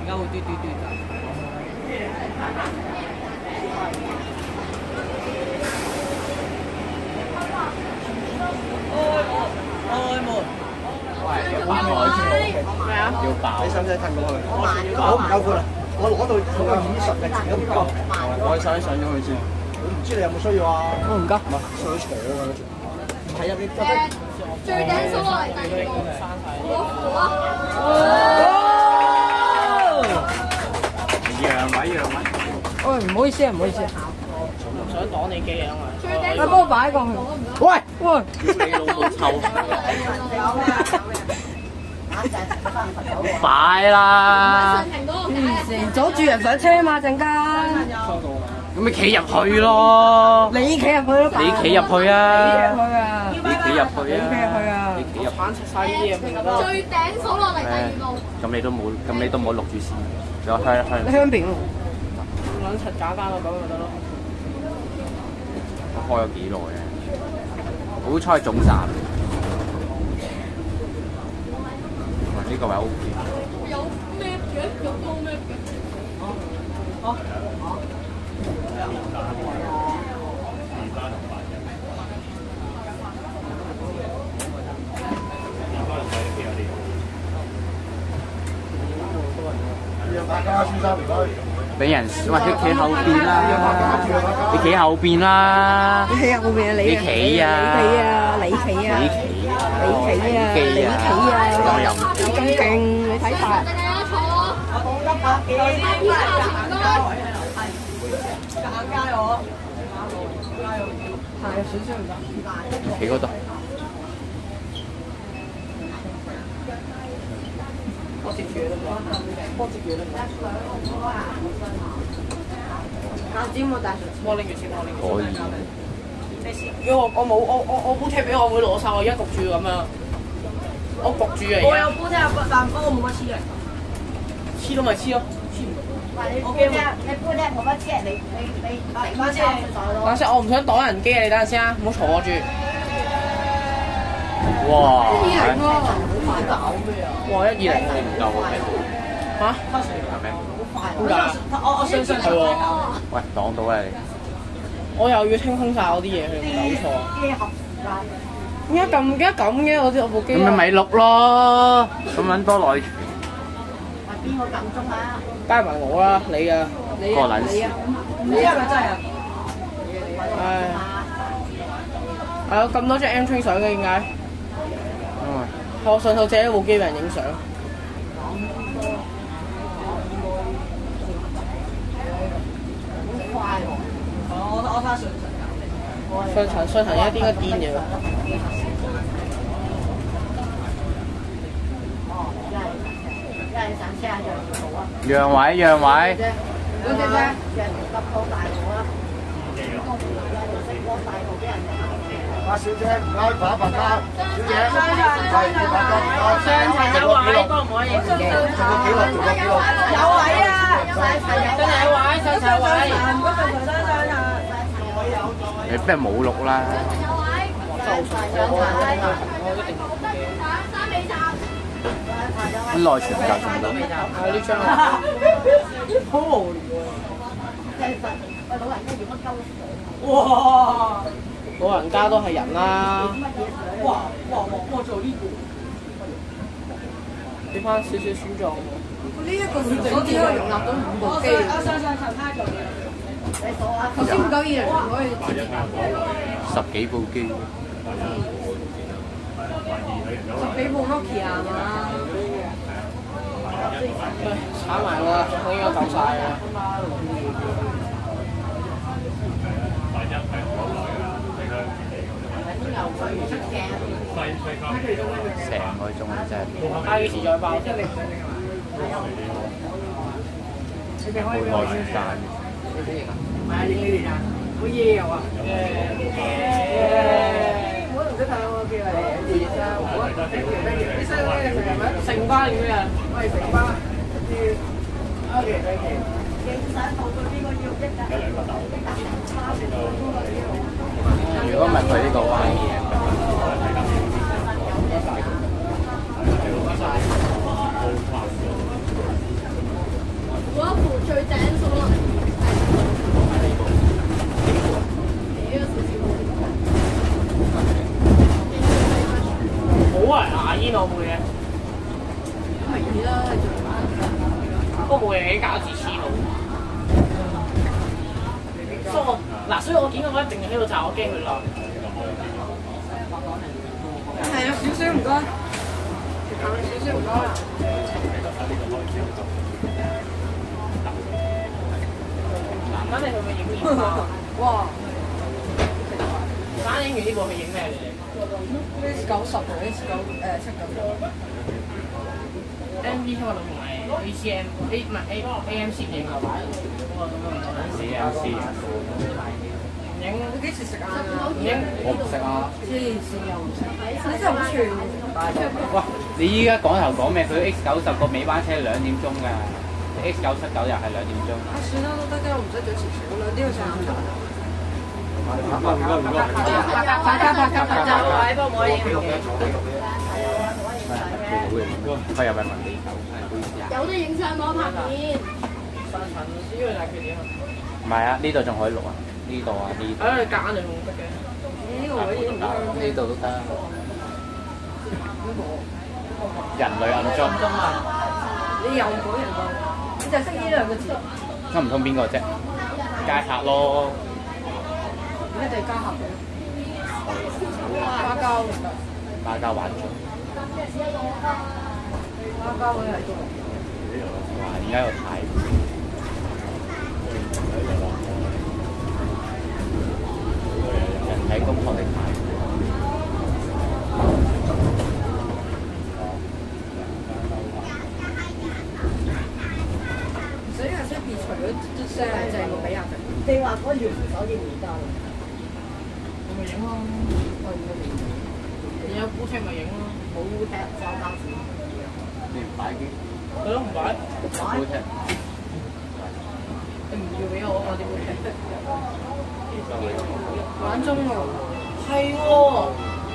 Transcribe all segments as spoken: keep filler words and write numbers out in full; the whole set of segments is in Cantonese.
而家會嘟嘟嘟㗎。開門，開門。咩啊？要爆。你使唔使褪過去？我唔夠闊啦，我攞到嗰個演術嘅字都唔夠。我上上咗去先。我唔知你有冇需要啊？我唔急。唔係上去坐㗎。係入邊。最頂數落嚟第二個。讓位讓位。喂，唔好意思啊，唔好意思啊。唔想擋你機啊嘛。你幫我擺過去。喂喂。你老母臭。快啦！阻住人上車嘛陣間。咁咪企入去咯。你企入去咯。你企入去啊！你企入去啊！你企入去啊！你企入。鏟出曬呢啲嘢。最頂數落嚟第二路。咁你都冇，咁你都冇錄住先。有香香。你香邊喎？撚柒假單個咁咪得咯。開咗幾耐啊？好彩總站。呢個位 O K。有咩嘅？有多咩嘅？哦哦。俾人喂，你企後邊啦！你企後邊啦！你企後邊啊！你你企啊！你企啊！你企啊！你企啊！你企啊！咁又咁勁，你睇晒。坐。我講得百幾。硬街我。係少少唔得。企嗰度。我接住啦，我接住啦。膠尖冇帶上，我拎住先，我拎住先。可以。如果我我冇我我我煲貼俾我會攞晒，我而家焗住咁樣。我焗住啊！我有煲貼，但不過冇乜黐嘅。黐到咪黐咯，黐唔到。你煲貼，你煲貼冇乜黐，你你你你翻先。等陣先，我唔想擋人機啊！你等陣先啊，唔好坐住。哇！一二零喎，好快搞咩啊？哇！一二零你唔夠嘅咩？嚇？係咩？好快！點解？我我相信係喎。喂，擋到啊你！我又要清空晒我啲嘢，佢搞錯。點解咁？點解咁嘅？我啲我部機。咁咪咪錄咯，咁撚多內存。係邊個撳鐘啊？加埋我啦，你啊，你啊，你啊，你係咪真係啊？唉，係有咁多張 M 三相嘅點解？我上頭借咗部機俾人影相。好快喎！我我睇下上層。上層上層而家點解癲嘅？哦，一係一係上車啊，讓路啊！讓位讓位。嗰隻啫，人急到大路啦。識過大路俾人行。阿小姐，唔該，把把卡，小姐，係要把卡唔該。上層有位，多唔可以自己。做個記錄，做個記錄。有位啊！上層有位，上層有位。唔該，上層上層。你邊係冇錄啦？有位。上層有位。三尾站。咁內存夠唔夠？係呢張啊。好無聊啊！喂，老人家要乜鳩？哇！老人家都係人啦。哇哇哇！我做呢個，俾翻少少選狀喎。呢一個所只可以容納到五部機。我上上層卡做嘢。你數下。頭先五九二零可以接接十幾部機。十幾部 Nokia 係嘛？喂，炒埋啦，我應該夠晒啦。成個鐘真係，挨幾時再爆？好耐時間。唔係啊，影你哋啊，好嘢啊！我同佢睇我叫嚟熱熱啦，我你細個嘅係咪？成巴定咩啊？喂，成巴。OK OK。影相報到邊個要益㗎？如果唔係佢呢個玩嘢。 微啲啦，係最不過冇嘢搞字黐路。所以我嗱，所以我見到我一定喺度炸，我驚佢爛。 係啊，少少唔該。少少唔該。 嗱，咁你去唔去影煙花？ 哇！ 啱影完呢部去影咩嚟 ？S 九十同 S 九誒七九九。 M V 開到同埋 A C M A 唔係 A A M C 影啊！A M C 唔影， 你幾時食啊？ 唔影，我唔食啊！ 黐線又唔食，你真係好串。 哇！你依家講頭講咩？佢 X 九十個尾班車兩點鐘㗎 ，X 九七九又係兩點鐘。 啊，算啦，都得嘅，我唔使準時食，我兩點去上午茶。 唔該唔該唔該。 大家大家大家，喂，幫我影。 佢又咪問你手？ 有得影相冇拍片。 三層呢個就係缺點啊！ 唔係啊，呢度仲可以錄啊，呢度啊呢度。 誒，夾硬就用得嘅。 呢個位影唔得。 呢度都得。人類暗中。 你又講人類，你就識呢兩個字。 咁唔通邊個啫？街客咯。 而家就係加客嘅。花膠唔得。 花膠玩咗。 花膠嗰啲係多。 哇！點解要睇？人體工學的睇。 所以係識別除咗啲聲係正過比亞迪。 你話嗰條扶手影唔得？ 我咪影咯，你有烏車咪影咯， 冇烏踢裝單子。 你唔擺機？ 佢都唔擺。 烏車。 你唔要俾我，我點會踢？ 玩中喎。 係喎。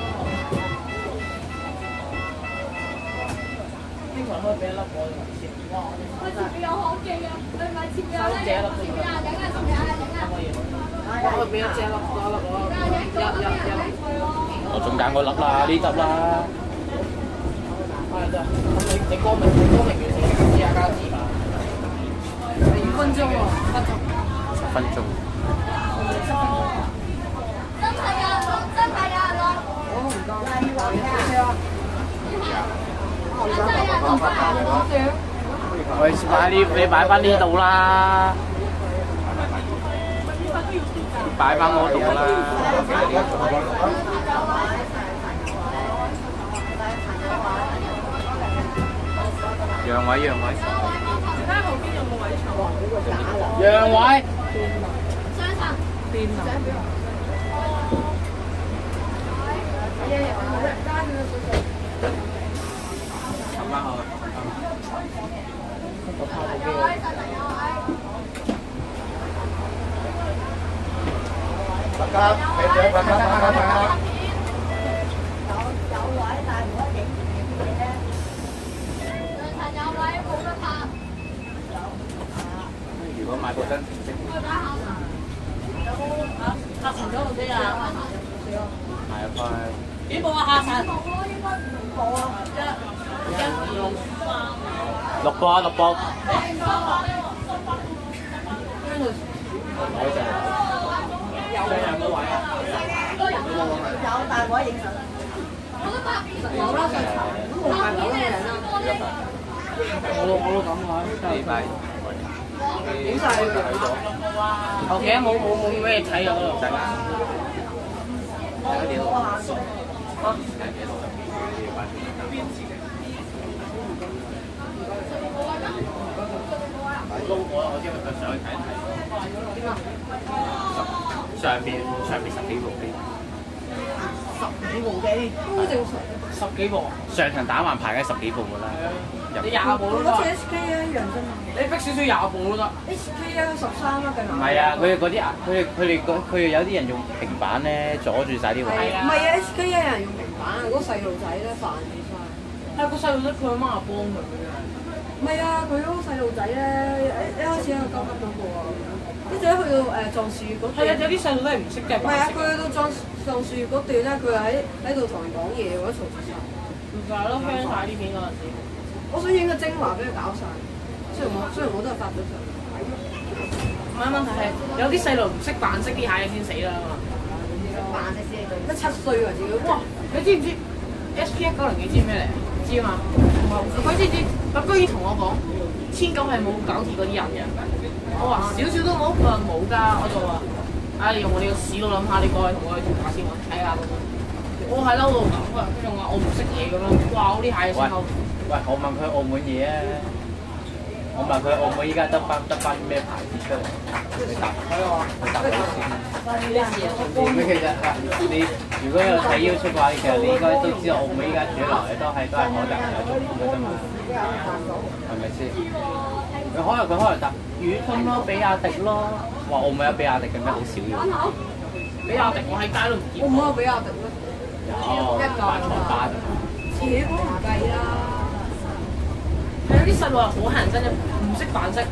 經常可以俾一粒我哋先。 喂，前面有可記啊！你唔係前面有咧？前面啊，影啊，前面啊，影啊！ 我俾一隻粒，多一粒咯。一、一、一。 我仲揀嗰粒啦，呢粒啦。 係啫，咁你你光明你光明完成試下加字嘛？ 五分鐘喎，分鐘。 十分鐘。 真係有人攞，真係有人攞。 我唔夠。係啊。 真係有人攞翻嚟。 喂，擺呢，你擺翻呢度啦。擺翻我度啦。讓位，讓位。 睇下後邊有冇位坐。 讓位。 雙層。 邊啊？ 冚翻我。 有位，實實有位。 大家俾俾大家大家大家。 有有位，但係唔可以影住嘅啫。上層有位，冇得拍。 如果買部真程式， 會打下層。有冇啊？下層嗰度先啊。 買一塊。 幾部啊？下層。 冇咯，應該唔冇啊。 一、二、三。 六個啊，六個。 有人冇位啊？ 有，但係唔可以影相。我都拍片。 有啦，上層都冇大樓嘅人啦。 我都我都咁啊，幾塊。 影晒佢。 後期冇冇冇咩睇啊嗰度。 睇嗰啲咯。 啊？高過我知佢上去睇一睇。 點啊？ 上邊上邊十幾部機。 十幾部機。 都正常。 十幾部。 上層打橫排緊十幾部㗎啦。 你廿部都得。 嗰次 S K 一樣啫嘛。 你逼少少廿部都得。 S K 一十三啊，定係？ 唔係啊，佢哋嗰啲佢哋佢哋佢哋有啲人用平板咧阻住晒啲位。 係啊。唔係啊 ，S K 一有人用平板啊，嗰個細路仔咧煩住晒。 係個細路仔，佢阿媽幫佢嘅。 唔係啊，佢嗰個細路仔咧，一一開始喺度鳩鳩嗰個啊，跟住咧去到誒撞樹嗰段。 係啊，有啲細路都係唔識嘅。 唔係啊，佢去到撞撞樹嗰段咧，佢喺喺度同人講嘢，我覺得嘈住晒。 唔係咯，香晒啲片嗰陣時。 我想影個精華俾佢搞晒。雖然我雖然我都係發咗相。 唔係問題係有啲細路唔識扮識啲蟹先死啦嘛。 扮你先對。 得七歲喎自己。 哇！你知唔知 S P 一九零幾知咩嚟？知啊嘛？佢知唔知？佢居然同我講千九係冇搞鐵嗰啲人嘅。我話少少都冇，佢話冇㗎。我就話：唉，你用我哋個屎腦諗下，你過去同我去同下先，我睇下咁樣。我係嬲到咁啊！佢仲話我唔識嘢咁樣。哇！我啲蟹先溝。 喂，我問佢澳門嘢啊！我問佢澳門依家得翻得翻咩牌子出嚟？你答佢喎，你答佢先。你其實你如果有睇 YouTube 嘅話，其實你應該都知道澳門依家主流嘅都係都係可能有中嘅啫嘛，係咪先？佢可能佢可能答宇通咯、比亞迪咯，話澳門有比亞迪嘅咩？好少嘅。 比亞迪我喺街都唔見。 澳門有比亞迪咩？ 有一個八台八。 自己都唔計啦。 係有啲細路係好乞人憎嘅，唔識扮識。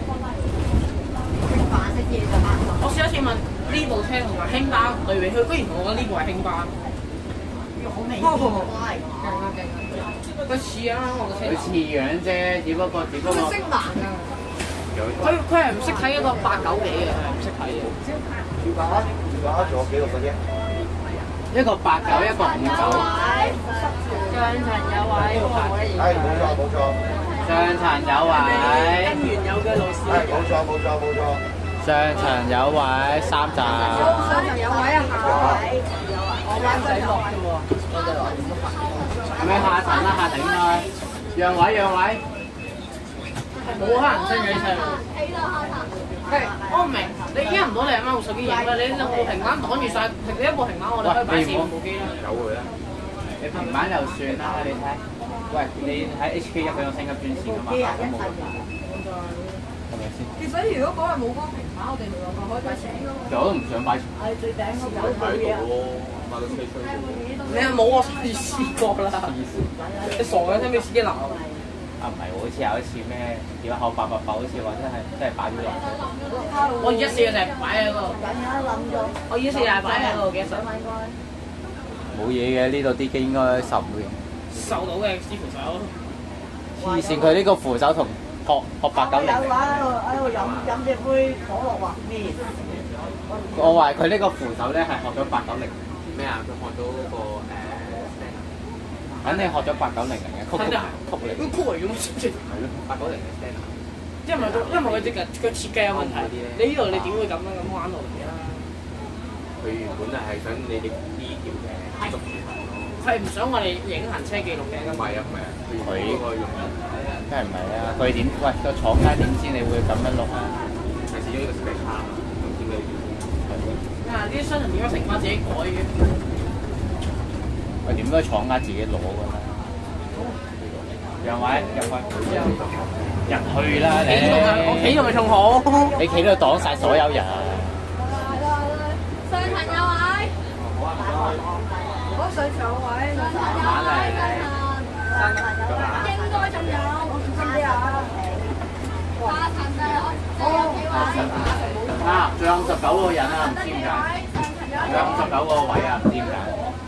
扮識嘢就啱。 我試一次問呢部車同埋輕巴對比，佢居然同我講呢部係輕巴。 好明顯。 勁啊勁啊！ 佢似啊，我個車。 佢似樣啫，只不過只不過。 佢識盲㗎。 佢佢係唔識睇一個八九幾嘅，佢係唔識睇嘅。 要架要架仲有幾個嘅啫？ 一個八九，一個五九。 上層有位， 係冇錯冇錯。 上層有位。 跟原有嘅路線。 係冇錯冇錯冇錯。 上層有位，三站。 上層有位啊下位。 我灣仔落啫喎。 係咪下層啦？下層應該。讓位讓位。 冇可能真嘅啲細路。係，我唔明，你影唔到你阿媽部手機影啦，你兩部平板擋住晒，你一部平板我哋可以擺四五部機啦。 有佢啦。你平板就算啦，你睇。喂，你喺 H K 一佢有升級專線㗎嘛？都冇。係咪先？ 其實如果嗰日冇嗰個平板，我哋兩個可以擺前咯。 其實我都唔想擺前。 係最頂嗰個冇嘢啊！ 你係冇我上次試過啦。你傻嘅，聽唔聽司機鬧？ 啊唔係喎，好似有一次咩點解口八八八，好似話真係真係擺咗落去。 我而家四日就係擺喺嗰度。我而家四日擺喺嗰度幾多手？ 冇嘢嘅，呢度啲機應該受唔到影。 受到嘅支扶手。 黐線，佢呢個扶手同學學八九零。 有話喺度喺度飲飲隻杯可樂話咩？ 我話佢呢個扶手咧係學咗八九零。 咩啊？佢學到嗰個誒， 肯定學咗八九零零嘅曲曲曲嚟。 佢曲嚟嘅嘛， 係咯，八九零嘅 stand。 因為因為佢隻腳腳設計有問題，你呢度你點會咁樣咁彎落嚟啊？ 佢原本係想你哋呢條嘅記錄住行咯。 佢係唔想我哋影行車記錄嘅。 唔係啊唔係啊，佢嗰個用梗係唔係啦？佢點？喂，個廠家點知你會咁樣錄啊？ 係試咗呢個 spec 卡啊嘛，咁點解要？ 啊！呢啲商人點解成班自己改嘅？ 喂，點解廠家自己攞㗎啦？讓位入去，入去啦你！ 我企度咪仲好？ 你企度擋曬所有人。 上層有位。 我上層有位。 上層有位。上層有位。應該仲有。知唔知啊？下層就有就有幾位。 啊，仲有五十九個人啊，唔知點解。仲有五十九個位啊，唔知點解。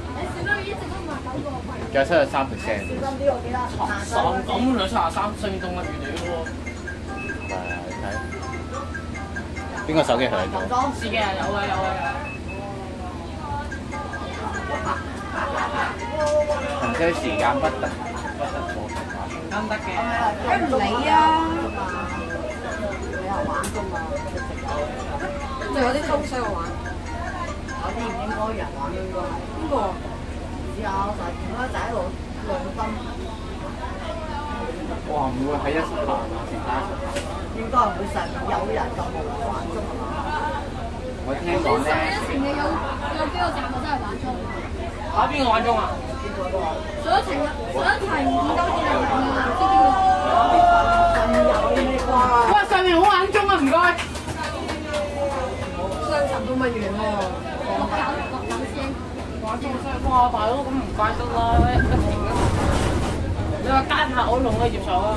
仲有七十三 percent。 三咁兩七廿三，升動啊，原嚟嘅喎。 係啊，你睇。邊個手機響咗？ 司機啊，有啊有啊有。 行車時間不得不得錯。 啱得嘅。 梗唔理啊！ 玩㗎嘛， 仲有啲東西我玩。 有啲唔應該人玩應該係。 邊個？ 唔知啊，就係見到仔喺度亮燈。 哇！唔會喺一十行啊，成家一十行。 應該唔會成有人咁無玩啫嘛。 我聽講咧。 成日有有幾個站我真係玩鐘。 啊！邊個玩鐘啊？ 上一程上一程五九二零零啊，唔知邊個？ 哇！上面好玩鐘啊，唔該。 雙層都乜嘢喎？ 六九六九先。 玩鐘真係哇！大佬咁唔怪得啦，一一程啊！你話街客我都仲可以接受啊。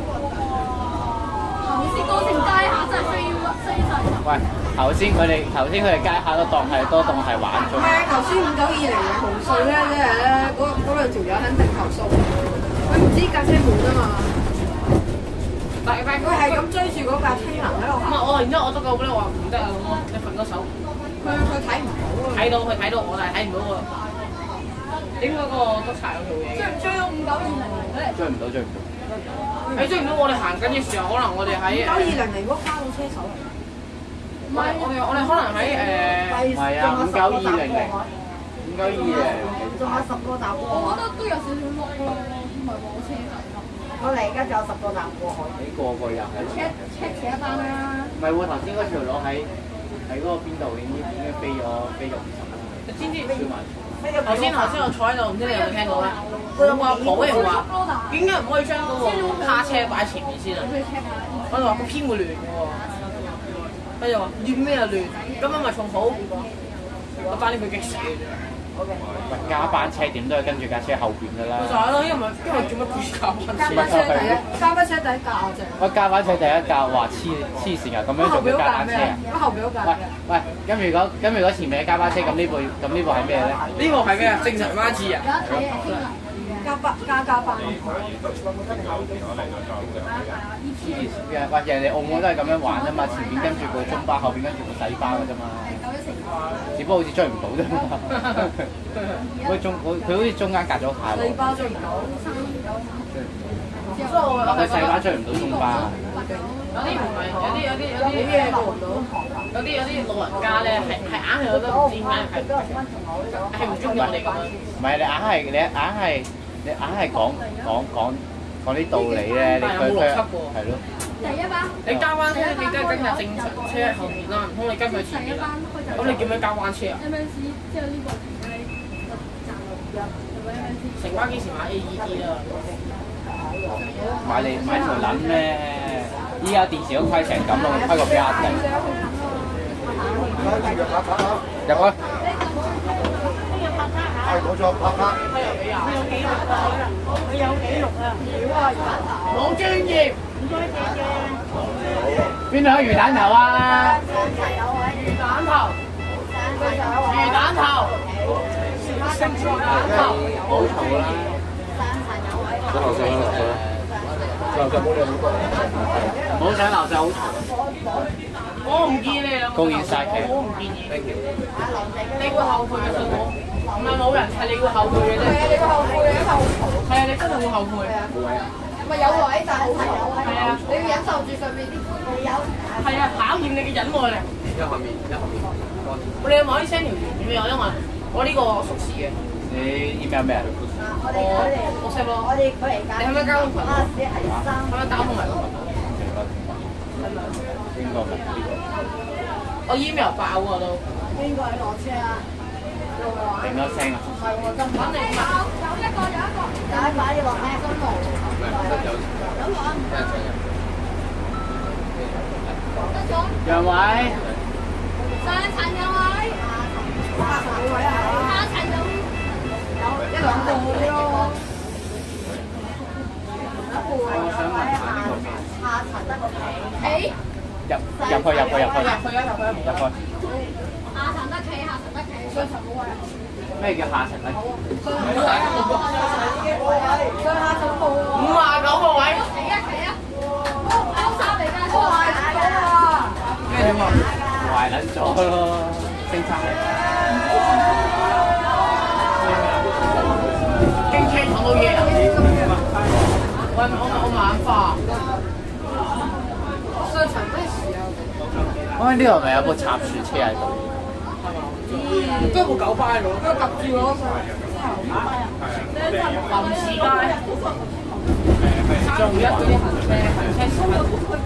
頭先嗰程街客真係飛飛曬。 喂，頭先佢哋頭先佢哋街客都當係都當係玩鐘。 唔係啊，頭先五九二零嘅紅隧咧，即係咧嗰嗰兩條友肯定投訴。佢唔知架車門啊嘛。 但但佢係咁追住嗰架青能喺度行。 唔係我，然之後我督個咧話唔得啊，咁我你瞓個手。 佢佢睇唔到啊。 睇到佢睇到我，但係睇唔到個。應該個督察有做嘢嘅。 追到五九二零零咧。 追唔到，追唔到。 你追唔到我哋行緊嘅時候，可能我哋喺。 九二零零嗰加到車手嚟。 唔係，我哋我哋可能喺誒。 唔係啊，五九二零零，五九二零。 仲有十個搭過。 我覺得都有少少碌咯，唔係話車仔咯。 我哋而家仲有十個搭過海。 你個個入係。 check check 前一班啦。 唔係喎，頭先嗰條佬喺喺嗰個邊度已經已經飛咗飛咗五十啦。 你知唔知？ 超慢。 頭先頭先我坐喺度，唔知你有冇聽到咧？我阿婆嗰人話：點解唔可以將嗰個卡車擺前面先啊？我就話個編會亂嘅喎。佢就話亂咩啊亂？咁樣咪仲好，我爭啲佢激死嘅啫。 喂，加班車點都係跟住架車後邊㗎啦。 咪就係咯，因為因為做乜配加班車？ 加班車第一，加班車第一架正。 喂，加班車第一架話黐黐線㗎，咁樣仲要加班車啊？ 咁後邊嗰架喂喂，咁如果咁如果前面係加班車，咁呢部咁呢部係咩咧？ 呢個係咩啊？正常班次啊？ 有一睇係天能。 加班加加班。 黐線嘅，喂，人哋澳門都係咁樣玩啫嘛，前邊跟住個中巴，後邊跟住個細巴㗎啫嘛。只不過好似追唔到啫嘛。佢中佢佢好似中間隔咗太耐。 細巴追唔到。 佢細巴追唔到中巴。 有啲唔係，有啲有啲有啲嘢做唔到。有啲有啲老人家咧係係硬係覺得唔知點解係係唔中意我哋咁樣。 唔係你硬係你硬係你硬係講講講講啲道理咧，你佢佢係咯。 第一班。 你加彎車，你梗係跟下正常車喺後面啦，唔通你跟佢前面啦？咁你叫咩加彎車啊 ？M M C 之後呢個停喺站路入，有冇 M M C？ 成班幾時買 A E D 啦？ 買你買條撚咩？依家電視都虧成咁咯，虧個邊一定？入去。 係冇錯，拍拍。 佢有記錄啊！佢有記錄啊！冇專業。唔該謝謝。 邊度有魚蛋頭啊？ 魚蛋頭。魚蛋頭。星魚蛋頭。 冇嘈啦。 上樓上樓上，樓上冇你好多。 唔好上樓上好嘈。 我唔建議你兩個。 高遠晒嘅。 我唔建議。你會後悔嘅，信我。唔係冇人，係你會後悔嘅啫。係啊，你會後悔嘅，後悔。係啊，你真係會後悔。 咪有位，但係好長。 係啊， 你要忍受住上面啲有。 係啊，考驗你嘅忍耐力。 一後面，一後面。 我哋有冇可以 send 條片俾我？因為我呢個屬實嘅。 你 email 咩啊？ 我哋我哋我 send 咯。 我哋佢嚟揀。 你係咪交通群？ 啊，只係三。 係咪交通埋個群？ 應該唔係呢個。 我 email 爆喎都。 邊個喺落車啊？ 定咗聲啊！ 唔係喎，真係。 肯定唔係。 有一個有一個。 第一擺要落咩？中途。 有有個啊。得咗。 楊偉。 上層有位。 八十幾位啊！ 下層有有一兩個嗰啲咯。 我想問下呢個咩？ 下層得個企。 入入去入去入去入去啊！入去啊！ 入去。 下層得企，下層得企。上層冇位。 咩叫下層咧？ 上下層冇喎。 五啊九個位。 企啊企啊！包衫嚟㗎，都係講啊！ 咩點啊？ 壞撚咗咯，升餐。 經車闖到嘢啊！喂，我我眼花。上層咩事啊？ 喂，呢度係咪有部插樹車喺度？ 嗯，都有部九巴喺度，都夾住我。臨時街。三月一嗰啲行車行車時間。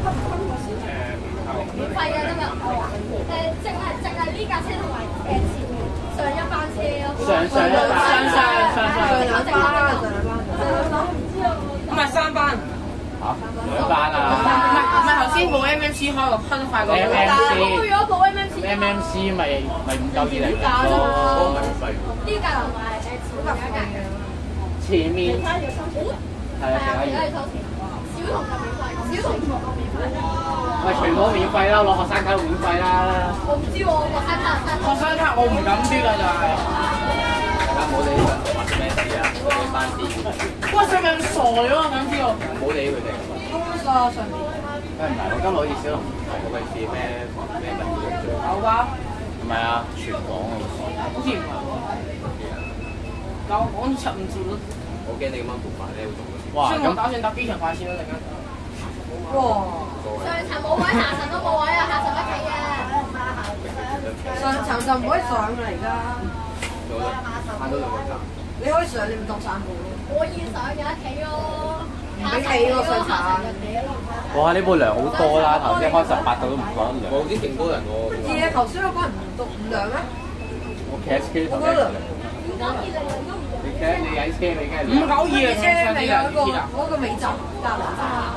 免費嘅今日。誒，淨係淨係呢架車同埋誒前上一班車咯。 上上一班。 上上上上上兩班啊！上兩班。 唔係三班。 嚇？兩班啊？ 唔係唔係，頭先部 M M C 開個分快過。 M M C。 我去咗部 M M C。 M M C 咪咪五九二零價啫嘛。 咯。 呢架同埋誒前面一架嘅。 前面。係啊， 係啊，而家要收錢。小童就免費，小童全部免費。 喂，全部都免費啦，攞學生卡都免費啦。 我唔知喎，學生卡。 學生卡我唔敢啲啦，就係。 家冇理佢發生咩事啊，佢哋班啲。 哇！上面傻咗啊！想知道。 唔好理佢哋。 通啊上面。 梗係唔係？我今日好似小龍唔係嗰個試咩咩物料最。 有㗎。 唔係啊，全港啊。 好似唔係喎。有講七五折咯。 我驚你咁樣復飯咧會中咗。 哇！ 所以我打算搭機場快線咯，陣間。 哇！ 上層冇位，下層都冇位啊！下層一企啊！ 上層就唔可以上㗎而家。 做啦，慳咗兩個站。 你可以上，你咪當散步咯。 我要上有一企咯。 唔俾企喎上層。 哇！呢部涼好多啦，頭先開十八度都唔覺得涼。 我知勁多人喎。 乜嘢？頭先嗰個人唔讀唔涼咩？ 我企喺車頭我覺得涼。 你企喺你喺車尾梗係五九二啊！ 車尾有一個嗰個尾站隔離。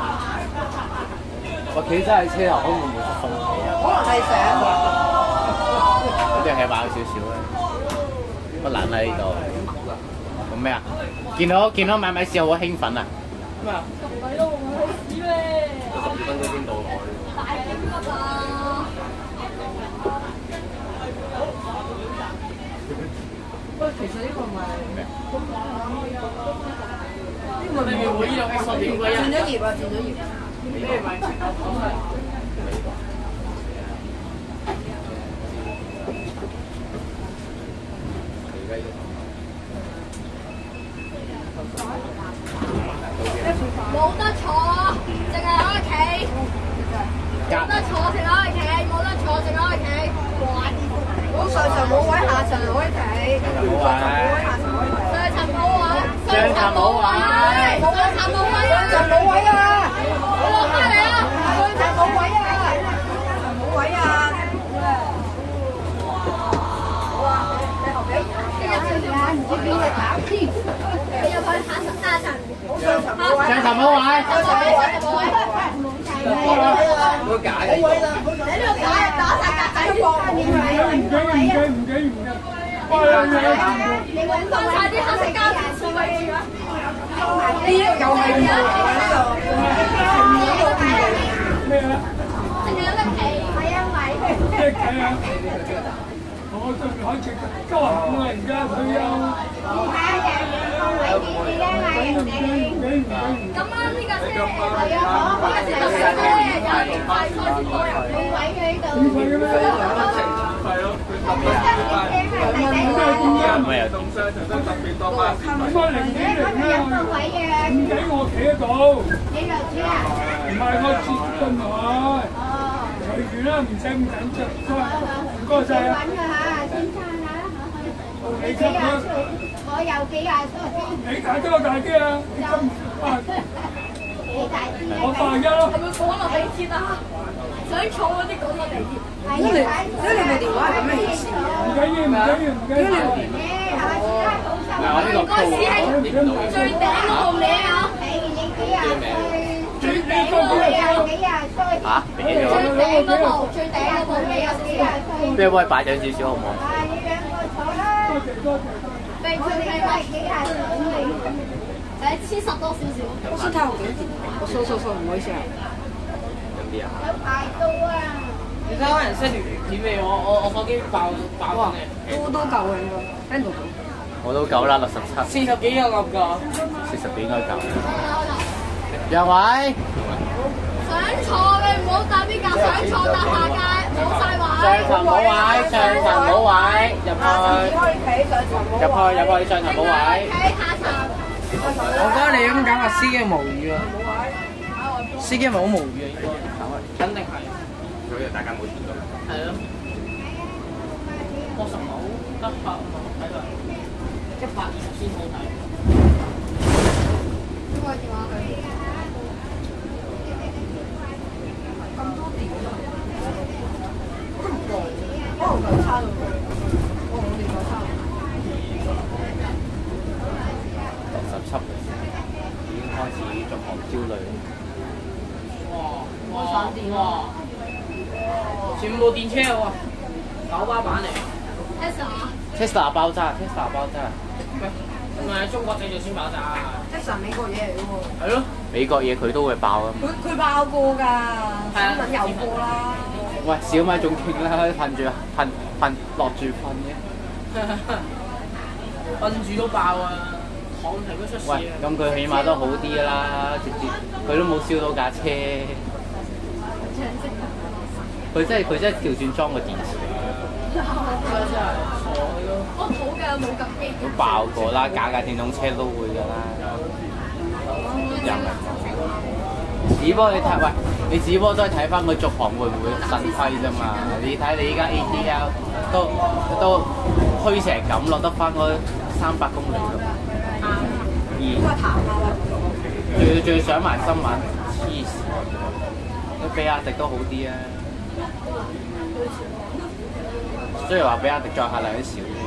我企真係車頭可能會冇風氣啊。 可能係成。 嗰啲起碼有少少咧。乜撚喺呢度？咁咩啊？見到見到米米試好興奮啊！ 咩啊？ 咪咯，我去屎咩？ 十二分鐘先到海。 大幾級啊！ 喂，其實呢個咪咩？ 呢個咪我呢度 X 點鬼啊！ 轉咗頁啊！轉咗頁。 你係咪？ 冇得坐，淨係可以企。冇得坐，淨係可以企；冇得坐，淨係可以企。 我上層冇位，下層可以企。 冇位。 上層冇位，上層冇位，上層冇位啊！ 上層冇位啊！ 我落翻嚟啊！ 上層冇位啊！冇位啊！ 你入去啊？唔知邊個搞先？你入去下層下層。 上層冇位。 上層冇位。 上層冇位，上層冇位。 嗰個假嘅。 你呢個假係打晒格仔先。你揾翻晒啲黑色膠條黐位住啊！ 呢個又係唔同呢個。 咩啊？ 淨係有得企，係啊，咪。 即係睇下，我對海直都行啊！而家退休。 咁啱呢架車係啊，呢架車特上咧有連快開先多人，冇位嘅呢度。 係咯，佢特別咩啊？ 動商場都特別多巴士。 五蚊零幾零啦，唔俾我企得到。唔係我接進來。隨住啦，唔使咁緊張。唔該晒啊！你出啦！ 我有幾廿歲， 你大啲我大啲啊！你咁啊！ 幾大啲我大一咯。 係咪講落地鐵啊？想坐嗰啲講落地鐵。 咁你，咁你部電話係咁樣顯示嘅？ 唔緊要，唔緊要，唔緊要。 嗱，我呢個嗰時係最頂嗰部名啊！最頂嗰部名啊！ 嚇俾咗。 最頂嗰部，最頂嗰部名有幾廿歲？ 不如幫佢擺張少少好唔好？ 多謝多謝。 被佢哋係幾廿歲？誒，黐實多少少。 我先睇我幾點？我掃掃掃，唔好意思啊。 飲啲啊！ 有排到啊！ 你睇可能 send 條片俾我，我我手機爆爆嘅。 都都夠嘅應該，聽到。 我都夠啦，六十七。 四十幾有夠㗎。 四十幾應該夠。兩位。 想坐嘅唔好搭呢架，想坐搭下架，冇晒位。 上層冇位，上層冇位，入去。 可以企上層冇入去入去，上層冇位。 企下層。 我覺得你咁講話司機無語啊！司機咪好無語啊，應該。肯定係。 所以大家冇見到。 係咯。確實冇得拍睇到一百二十先好睇。 邊個電話佢？ 咁多電啊！都唔夠，可能夠差到。我冇電夠差。 六十七已經開始逐項焦慮。 哇！開省電喎，全部電車喎，九巴版嚟。 Tesla 爆炸 ，Tesla 爆炸。 唔係中國製造先爆炸。 Tesla 美國嘢嚟嘅喎。 係咯。 美國嘢佢都會爆啊！ 佢佢爆過㗎，新聞有過啦。 喂，小米仲勁啦，噴住噴噴落住噴嘅。 瞓住都爆啊！躺平都出事喂， 啊！ 咁佢起碼都好啲啦，直接佢都冇燒到架車。佢真係佢真係調轉裝個電池。 真係傻咯！ 我好嘅冇咁機。 都爆過啦，假架電動車都會㗎啦。又唔係只不過你睇，喂，你只不過都係睇翻佢續航會唔會腎虧啫嘛？你睇你依家 A D L 都都虛成咁落得翻嗰三百公里咯。而仲要仲要上埋新聞，黐線！你比亞迪都好啲啊，雖然話比亞迪載客量少啲。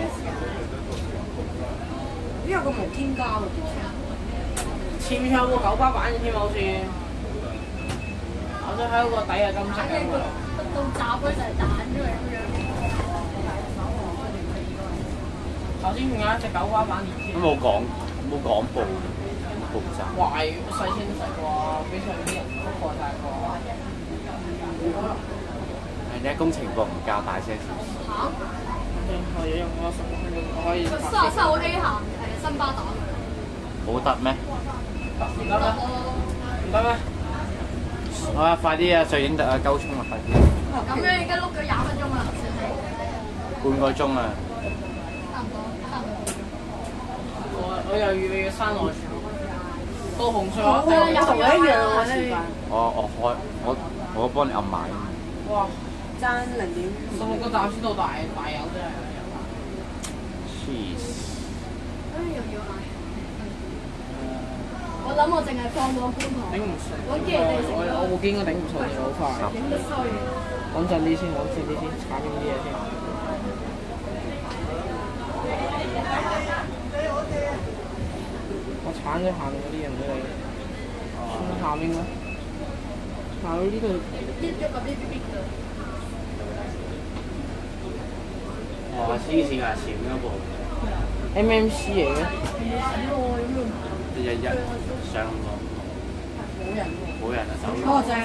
呢有個無添加喎， 前面有個九巴版嘅添好似，我想喺嗰個底係金色嘅。 到炸嗰陣彈出嚟咁樣。 頭先仲有一隻九巴版連添。 都冇廣冇廣播，冇報站。 壞細先食喎，俾上啲人覆蓋太過。 係啫，工程部唔教大聲少少。 嚇？ 我要用我十分鐘，我可以。 三十三號 A 行誒新巴打。 冇得咩？ 唔得咩？唔得咩？ 好啊，快啲啊！瑞影特啊，鳩衝啊，快啲！ 咁樣已經碌咗廿分鐘啦，算係。 半個鐘啊！ 差唔多，差唔多。 我我又預備要山內到紅隧我同你一樣啊！你我我開我我幫你暗埋。 哇！ 爭零點十六個站先到大大有真係。 黐線！ 哎，又要嗌。我諗我淨係放過觀塘。 頂唔順。 揾機人哋食我我部機應該頂唔順嘅好快。 頂得衰。 穩陣啲先，穩陣啲先，炒邊啲嘢先。我鏟咗下面嗰啲嘢唔俾你。下面咯。下到呢度。 一咗個 B B B 㗎。 哇！黐線啊，閃嗰部 M M C 嚟嘅。 日日上咁多。 冇人喎。 冇人啊，走。 哦正。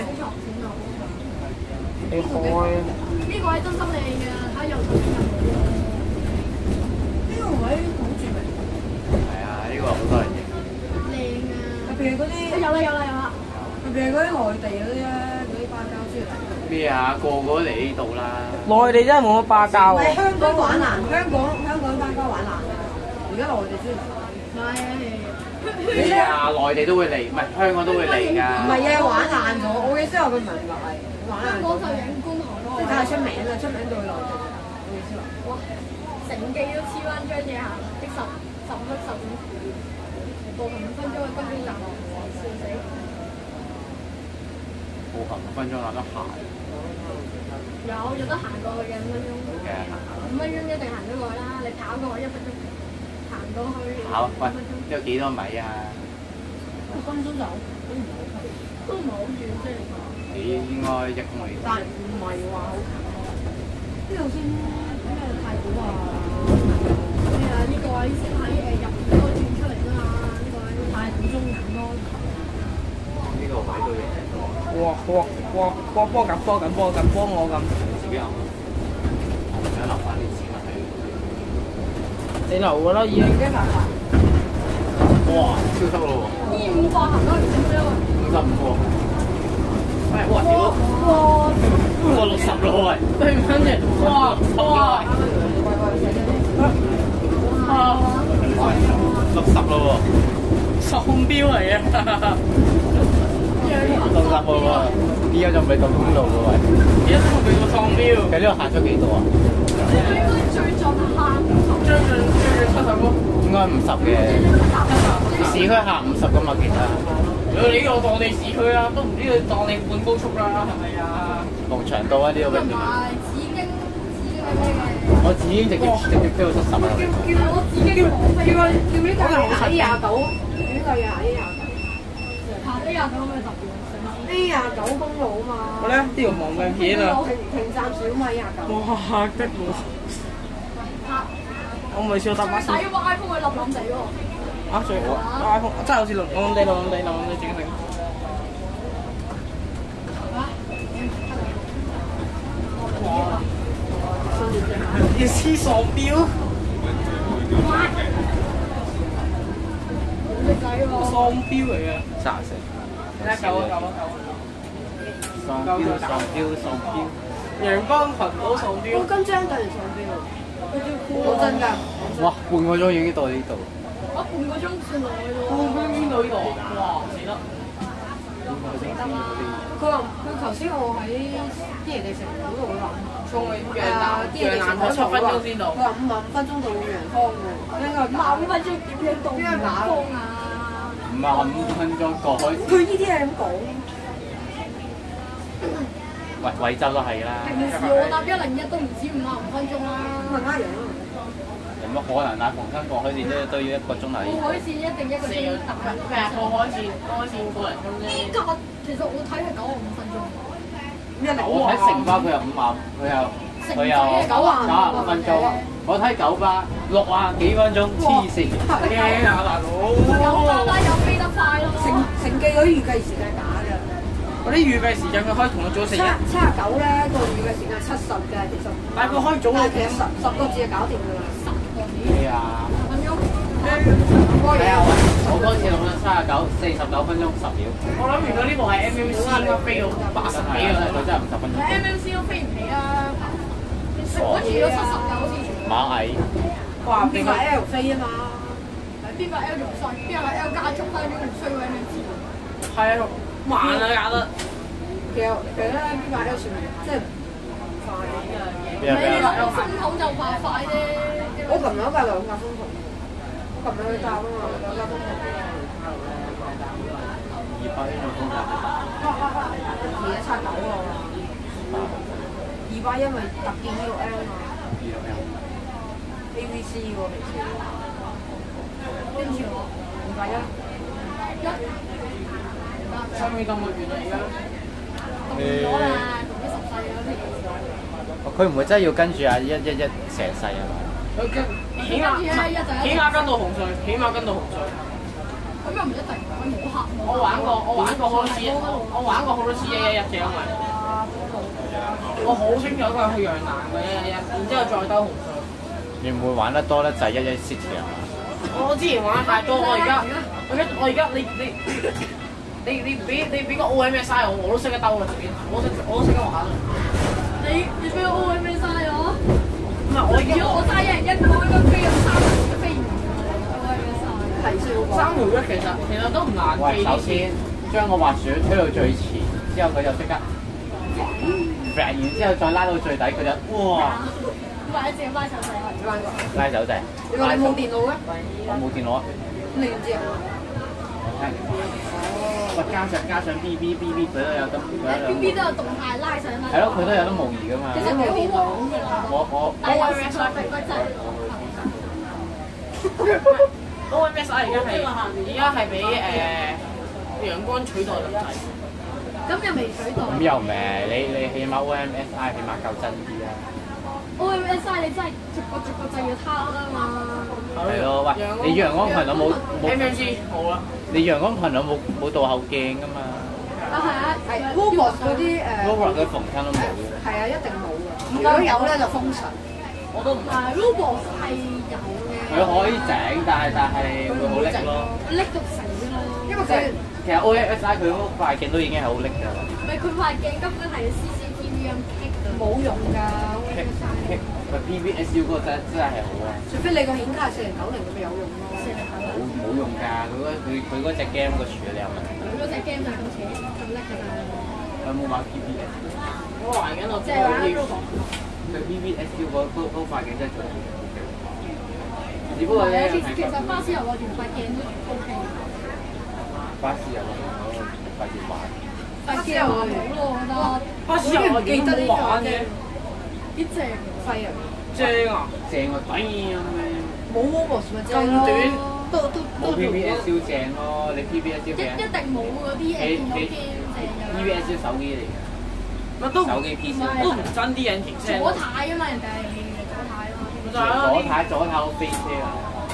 你開。 呢個係真心靚嘅，睇下右手邊有冇。 呢個位好著名。 係啊，呢個好多人影。 靚啊！ 特別係嗰啲有啦有啦有啦。 特別係嗰啲內地嗰啲咧，嗰啲巴膠專嚟。 咩啊？個個都嚟呢度啦。 內地真係冇乜巴膠唔係喎。 香港玩難，香港香港巴膠玩難。而家內地專嚟。 係啊。 咩啊？內地都會嚟，唔係香港都會嚟㗎。 唔係啊，玩爛咗。我嘅意思係佢唔係玩爛咗。 香港就影觀塘咯。 即係太出名啦，出名到去內地。我意思話。 哇！成記都黐翻張嘢行，的十十分十五步行五分鐘去金鐘站，笑死！ 步行五分鐘有得行。 有有得行過去嘅五分鐘。 嘅行。 五分鐘一定行咗過去啦，你跑嘅話一分鐘行過去。 跑喂，有幾多米啊？ 一分鐘就都唔係好遠啫。 你應該一公里。 但唔係話好近。呢度先咩太古啊？ 係啊，呢個位先喺誒入面嗰個轉出嚟啫嘛，呢個位太古中人咯。 呢個位都有。 哇哇哇哇波緊波緊波緊波我咁。 自己有。我想留翻啲紙咪係。 你留㗎啦已經。 哇！超速咯喎！ 二五步行多唔少啫喎。 五十五喎。喂，哇屌！ 哇！ 過六十咯喂！ 對唔跟住，哇哇！啊！ 六十咯喎！ 喪標嚟嘅。 六十喎！依家仲未到公路嘅喂。 而家都未到喪標。 佢呢度行咗幾多啊？ 應該最盡行將近將近七十咯。 應該五十嘅。市區行五十㗎嘛，其實。 如果你呢個當你市區啦，都唔知佢當你半高速啦，係咪啊？ 龍翔道啊，呢度跟住。 同埋紫荊，紫荊係咩嘅？ 我紫荊直接直接飛到七十啦。 叫我紫荊王飛叫佢叫呢架行 A 廿九，呢架行 A 廿九。 行 A 廿九有咩特別啊？ A 廿九公路啊嘛。 我咧呢條望鏡片啊！ 停停站小米廿九。 哇嚇得我！我未試過搭巴士。 使個 iPhone 佢冧冧地喎。 啊！最好 iPhone 真係好似冧冧地冧冧地冧冧地整定。哇！要黐喪標。 喪標嚟嘅。 三十四。 一九啊九啊九。 喪標喪標喪標。 陽光群島喪標。 我今朝對完喪標，好真㗎。 哇！半個鐘已經到呢度。 我半個鐘算耐喎。 半個鐘到呢度，哇！死得。 佢話佢頭先我喺啲人哋食嗰度話， 從陽南陽南海十分鐘先到。 佢話五十五分鐘到陽江喎，應該五十五分鐘點樣到陽江啊？ 五十五分鐘過海。 佢呢啲係咁講。 喂，惠州都係啦。 平時我搭一零一都唔止五十五分鐘啦。 問下人。 有乜可能啊？逢親過海線都都要一個鐘頭。 過海線一定一個鐘搭緊。 咩啊？過海線，過海線個零鐘啫。 依家其實我睇係九十五分鐘。 我睇城巴佢有五萬，佢有佢有九十五分鐘。我睇九巴六啊幾分鐘，黐線。 驚啊大佬！ 有巴啦，有飛得快咯。 成成記嗰啲預計時間假㗎。 嗰啲預計時間佢可以同我早成日。 七七十九咧個預計時間七十嘅，其實。 但係佢可以早我其實十十個字就搞掂㗎啦。十個字。 係啊。 分鐘。 係啊，我嗰次用咗三十九，四十九分鐘十秒。 我諗如果呢部係 M M C 應該飛到八十幾㗎啦， 佢真係五十分鐘。 M M C 都飛唔起啊！我遲咗七十㗎，好似。 螞蟻。 哇！邊個 L 飛啊嘛？ 邊個 L 仲衰？邊個 L 加速翻啲唔衰嘅 M M C？ 係啊，慢啊搞得。 其實其實咧，邊個 L 算即係快嘅。 你話有風口就快快啫。 我琴日嗰架兩架風筒，我琴日去搭啊嘛，兩架風筒。 二百一十風筒。 而家七九喎。二百因為特見呢個 L 嘛。 二六 L。 A V C 喎平時。跟住我二百一。 一。 上面咁嘅原嚟㗎。 讀咗啦，讀咗十世啦呢佢唔會真係要跟住啊一一一成世啊嘛？ 佢跟起碼起碼跟到紅隧，起碼跟到紅隧。 咁又唔一定，佢冇客。 我玩過，我玩過好多次，我玩過好多次一一一嘅，因為我好清楚佢係去陽南嘅一一一，然之後再兜紅隧。 你唔會玩得多咧，就係一一 City 啊？ 我之前玩得太多，我而家我而家我而家你你你你俾你俾個 O M S I 我，我都識得兜啦，自己我識我都識得玩啦。 你你俾個 O M S I 我？ 唔係我而家如果我揸一人一個，應該飛咗三飛唔完 O M S I。 係少過。 三條一其實其實都唔難記。 喂，首先將個滑雪推到最前，之後佢就即刻，然之後再拉到最底，佢就哇！ 或者自己拉手掣， 拉過。 拉手掣。 你話你冇電腦嘅？ 我冇電腦啊。 咁你點知啊？ 我聽人講。喂，加上加上 B B B B 佢都有得，佢有兩。 B B 都有動態拉上拉。 係咯，佢都有得模擬㗎嘛。 其實幾好玩㗎。 我我 O M S I 嗰陣。 O M S I 而家係而家係俾誒陽光取代咁滯。 咁又未取代。 咁又唔係，你你起碼 O M S I 起碼夠真啲啊。 O M S I 你真係逐個逐個掣要撻啊嘛。 係咯，喂，你陽光群島冇冇 M M C 冇啦。 你陽光群島冇冇倒後鏡㗎嘛？ 啊係啊， 係 Robot 嗰啲誒。 Robot 佢逢親都冇嘅。 係啊，一定冇嘅。如果有咧就封神。 我都唔係。 係 Robot 係有嘅。 佢可以整，但係但係會好叻咯。 叻到死咯！ 因為佢其實 O M S I 佢嗰塊鏡都已經係好叻㗎啦。 唔係佢塊鏡根本係 C C T V 咁棘㗎。 冇用㗎。 佢 P V S U 嗰個真真係好啊！ 除非你個顯卡係四零九零咁咪有用咯。 冇冇用㗎，佢嗰佢佢嗰隻 game 個處理有問題。 佢嗰隻 game 就係咁扯咁叻㗎啦。 有冇玩 P V S？ 我玩緊我即係玩 Robot。 佢 P V S U 嗰嗰嗰塊鏡真係做得好嘅。只不過咧， 其實其實巴斯油個原塊鏡都 O K。 巴士油嗰塊鏡玩。 塊鏡好咯，我覺得。 巴士油我記得呢玩嘅。 幾正廢啊！ 正啊！ 正個底咁樣。 冇 Robot 咪正咁短， 都都冇 P V S U 正咯，你 P V S U 一嘅。 一定冇嗰啲誒電腦 game 正㗎。 P V S U 手機嚟嘅。 乜都手機 P C 都唔真啲引擎聲。 左軚啊嘛，人哋左軚啊嘛。 就係左軚左軚飛車啊！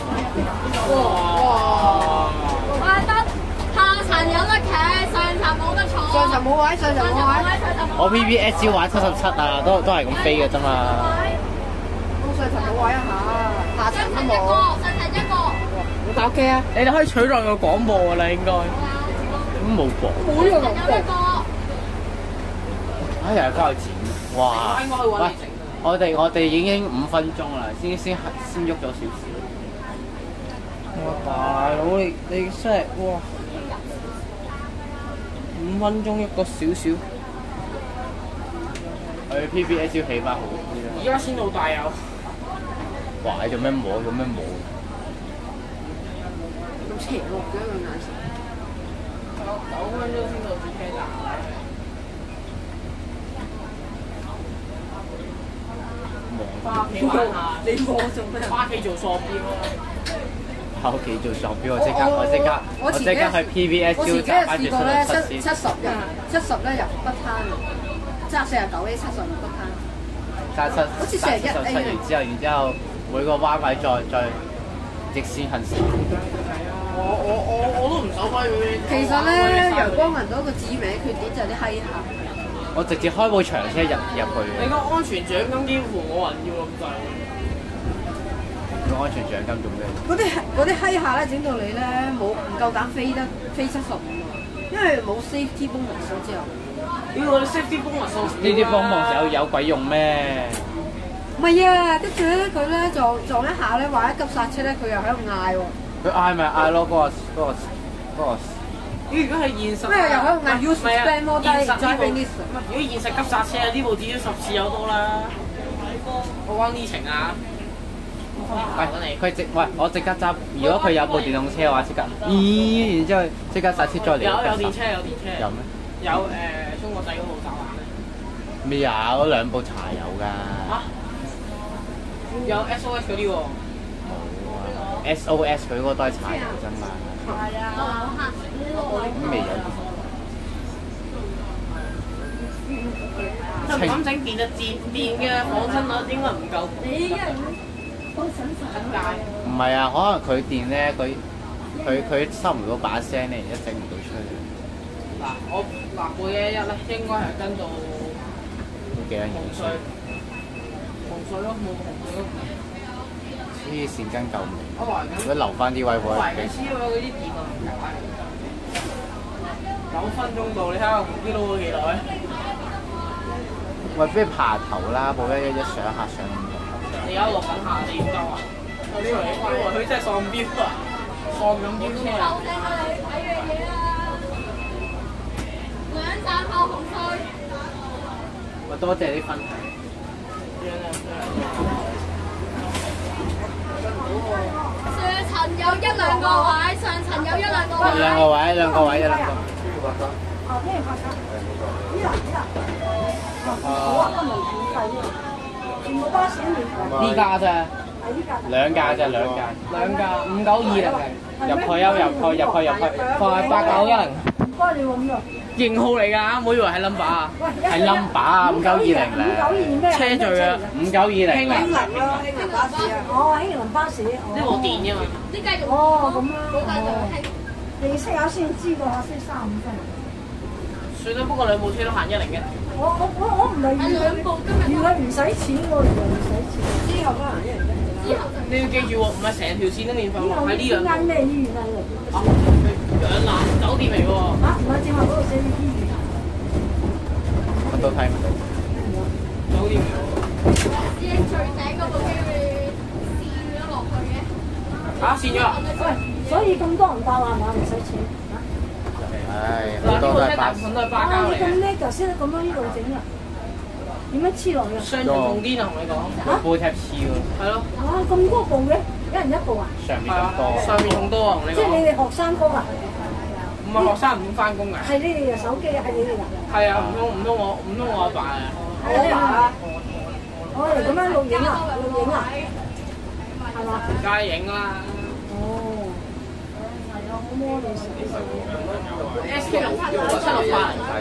哇！ 哇得下層有得企，上層冇得坐。 上層冇位，上層冇位。 我 P V S U 玩七十七啊，都都係咁飛嘅啫嘛。 我上層冇位啊嚇，下層都冇。 上層一個，上層一個。 呢打機啊！你哋可以取代個廣播㗎啦，應該。 咁冇廣。 冇呢個廣播。 哎呀，交錢！哇！喂，我哋我哋已經五分鐘啦，先先先喐咗少少。 哇！大佬你你真係哇！五分鐘一個少少。 佢 P B S 要起翻好啲啦。 而家先到大有。 哇！你做咩摸？做咩摸？ 咁邪惡嘅一個眼神。 九分鐘先到主車站。翻屋企玩下，你摸做咩？翻屋企做喪標啊！ 翻屋企做喪標，我即刻我即刻我即刻去 P B S 招集，跟住出到七先。 七十日，七十咧入北灘，揸四十九 A 七十入北灘。 揸七揸七十七完之後，然之後每個彎位再再逆線行駛。 我我我我都唔守規矩。 其實咧，陽光銀道一個致命缺點就係啲閪客。 我直接開部長車入入去。 你個安全獎金幾乎冇人要咁滯。 個安全獎金做咩？ 嗰啲嗰啲閪客咧，整到你咧冇唔夠膽飛得飛七十五啊，因為冇 safety bonus 之後。 屌我啲 safety bonus 呢啲 bonus 有有鬼用咩？ 唔係啊，跟住咧佢咧撞撞一下咧，話一急剎車咧，佢又喺度嗌喎。 佢嗌咪嗌咯，嗰個嗰個嗰個。 如果係現實， 咩又喺度嗌 use spend more time driving this？ 如果現實急剎車啊，呢部至少十次有多啦。我講呢程啊。 喂，佢直喂我即刻揸。如果佢有部電動車嘅話，即刻咦，然之後即刻剎車再嚟。 有有電車有電車。 有咩？ 有誒中國仔嗰部閘環咧。 咩啊？嗰兩部柴油㗎。 嚇？有 S O S 嗰啲喎。 冇啊 ！S O S 佢嗰個都係柴油啫嘛。 係啊。 咁未有電。 就唔敢整電就電電嘅仿生率應該唔夠。你一人好神神點解？ 唔係啊，可能佢電咧，佢佢佢收唔到把聲咧，而家整唔到出嚟。 嗱，我嗱部嘢一咧應該係跟到幾多紅隧，紅隧咯，冇紅隧咯。 黐線跟夠未？ 我懷緊。 如果留翻啲位我懷緊會。 黐咗嗰啲電啊唔解。九分鐘到，你睇下啲撈咗幾耐？ 喂，不如爬頭啦，部一一一上下上唔到。 你而家落緊下地標啊！我以為以為佢真係喪標啊！喪咁標車啊！ 我哋去睇樣嘢啦，兩站後紅隧。 喂，多謝啲分享。 上層有一兩個位，上層有一兩個位。 兩個位，兩個位，一兩個。 哦，聽日拍卡。呢度呢度。好啊，都冇免費喎，全部巴士都免費。 呢架啫， 係呢架。 兩架啫，兩架。 兩架五九二零。 入去啊！入去，入去，入去。 快八九一零。 唔該你喎咁啊。 型號嚟㗎，唔好以為係 number 啊。 係 number 啊，五九二零咧。 五九二咩？ 車序啊，五九二零。 興林咯，興林巴士啊。哦，興林巴士。 呢部電㗎嘛。 呢繼續。 哦，咁啦。 好大就係。 認識下先知道下先三五分。 算啦，不過兩部車都行一零嘅。 我我我我唔係預佢，預佢唔使錢喎，原來唔使錢。之後都行一零一。 之後就。 你要記住喎，唔係成條線都免費喎，喺呢兩。 間咩醫院啊？ 啊，養藍酒店嚟喎。 嚇，唔係正話嗰度寫住醫院。 我都睇唔到。 酒店嚟喎。 師兄最頂嗰部機會跣咗落去嘅。 嚇，跣咗啊？ 喂，所以咁多人搭係嘛？唔使錢。 唉， 嗱，呢部好多都係巴士。 車大部分都係巴膠嚟嘅。 你咁叻就識得咁樣呢度整啊？點樣黐落去啊？ 雙重重癲啊！同你講。 煲貼黐喎。 係咯。 哇，咁多部嘅，一人一部啊？ 上面咁多。 上面仲多啊！同你講。 即係你哋學生哥啊？ 唔係學生唔返工㗎。 係你哋嘅手機啊？係你哋㗎？ 係啊，唔通唔通我唔通我阿爸啊？ 係你阿爸啊？我哋咁樣錄影啊？錄影啊？係嘛？ 梗係影啦。 哦。係啊，好魔你食。 S K 六七六八。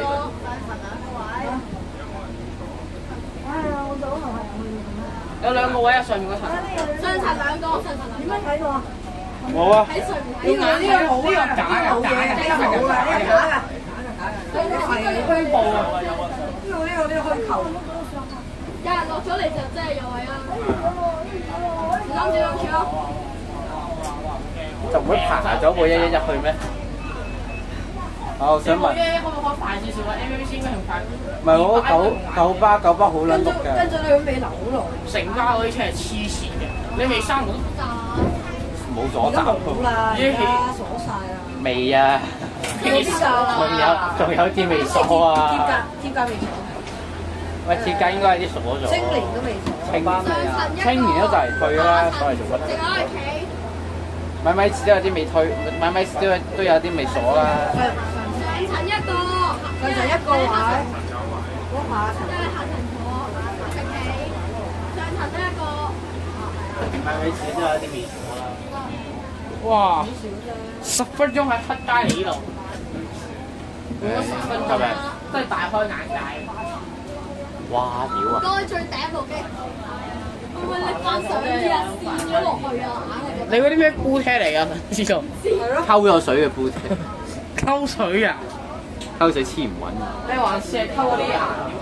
哎呀，我就可能係去咁啊。 有兩個位啊，上面嗰層。 上層兩個，上層兩個。 點樣睇到啊？ 冇啊。 喺上面。 呢個呢個冇啊，假嘅，假嘅，呢個冇㗎，呢個假嘅。呢個係虛報啊！呢個呢個呢個虛構。 有人落咗嚟就真係有位啦。諗住諗住咯。 就唔會爬咗部一一一去咩？我想問， 一一可唔可以快少少啊 ？M M C 應該係快。 唔係我九九巴九巴好撚碌㗎。 跟住你咁尾流好耐。 成家嗰啲車係黐線嘅，你未生冇冇阻閘冇啦，而家鎖晒啦。 未啊！ 幾鎖仲有仲有啲未鎖啊！ 貼價貼價未鎖。 喂，貼價應該係啲鎖咗。 青年都未鎖。 青年啊！青年都就嚟退啦，所謂做乜？ 淨係企。 米米士都有啲未退，米米士都都有啲未鎖啦。 上層一個， 上層一個位，嗰下層。 即係下層坐，下層企，上層得一個。 米米士都有啲未鎖啦。 哇！十分鐘喺黑街嚟呢度，用咗十分鐘，真係大開眼界。 哇！屌啊！ 該最頂部機，會唔會拎翻上啲啊？跣咗落去啊！ 你嗰啲咩煲車嚟㗎？知道？ 溝咗水嘅煲車， 溝水啊！ 溝水黐唔穩。 你還是係溝嗰啲顏料？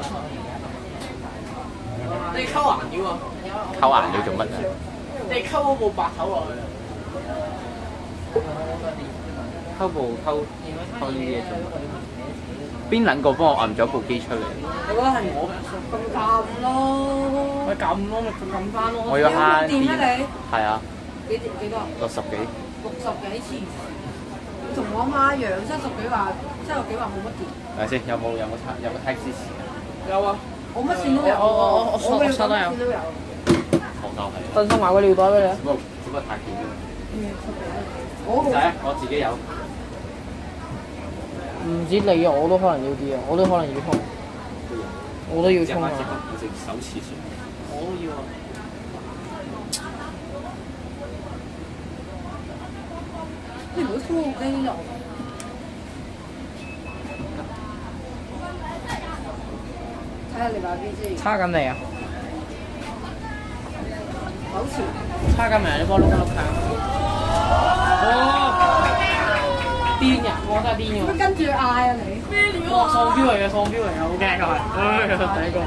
你溝顏料啊？ 溝顏料做乜啊？ 你溝嗰部白頭落去。 溝部溝溝呢啲嘢做乜？邊撚個幫我按咗部機出嚟？ 你覺得係我咁撳咯？咪撳咯，咪撳翻咯。 我要慳電。 電啊你？ 係啊。 幾幾多？ 六十幾。 六十幾次。同我媽一樣，七十幾話，七十幾話冇乜電。 係咪先？有冇有冇差有冇 tax 時？ 有啊。 我乜線都有。 我我我我我手都有。 我就係。 分送埋個尿袋俾你。 只不過只不過太短啫。 我仔，我自己有。 唔止你啊，我都可能要啲啊，我都可能要充。我都要充啊！ 我隻手持住。 我都要啊！ 你唔好拖機落。睇下你把機先。 叉緊你啊！ 好似。 叉緊咪你幫我碌一碌卡。哦！癲人，我真係癲㗎！ 跟住嗌啊你！咩料哇！喪標嚟嘅，喪標嚟嘅，好驚㗎係。唉，第一個。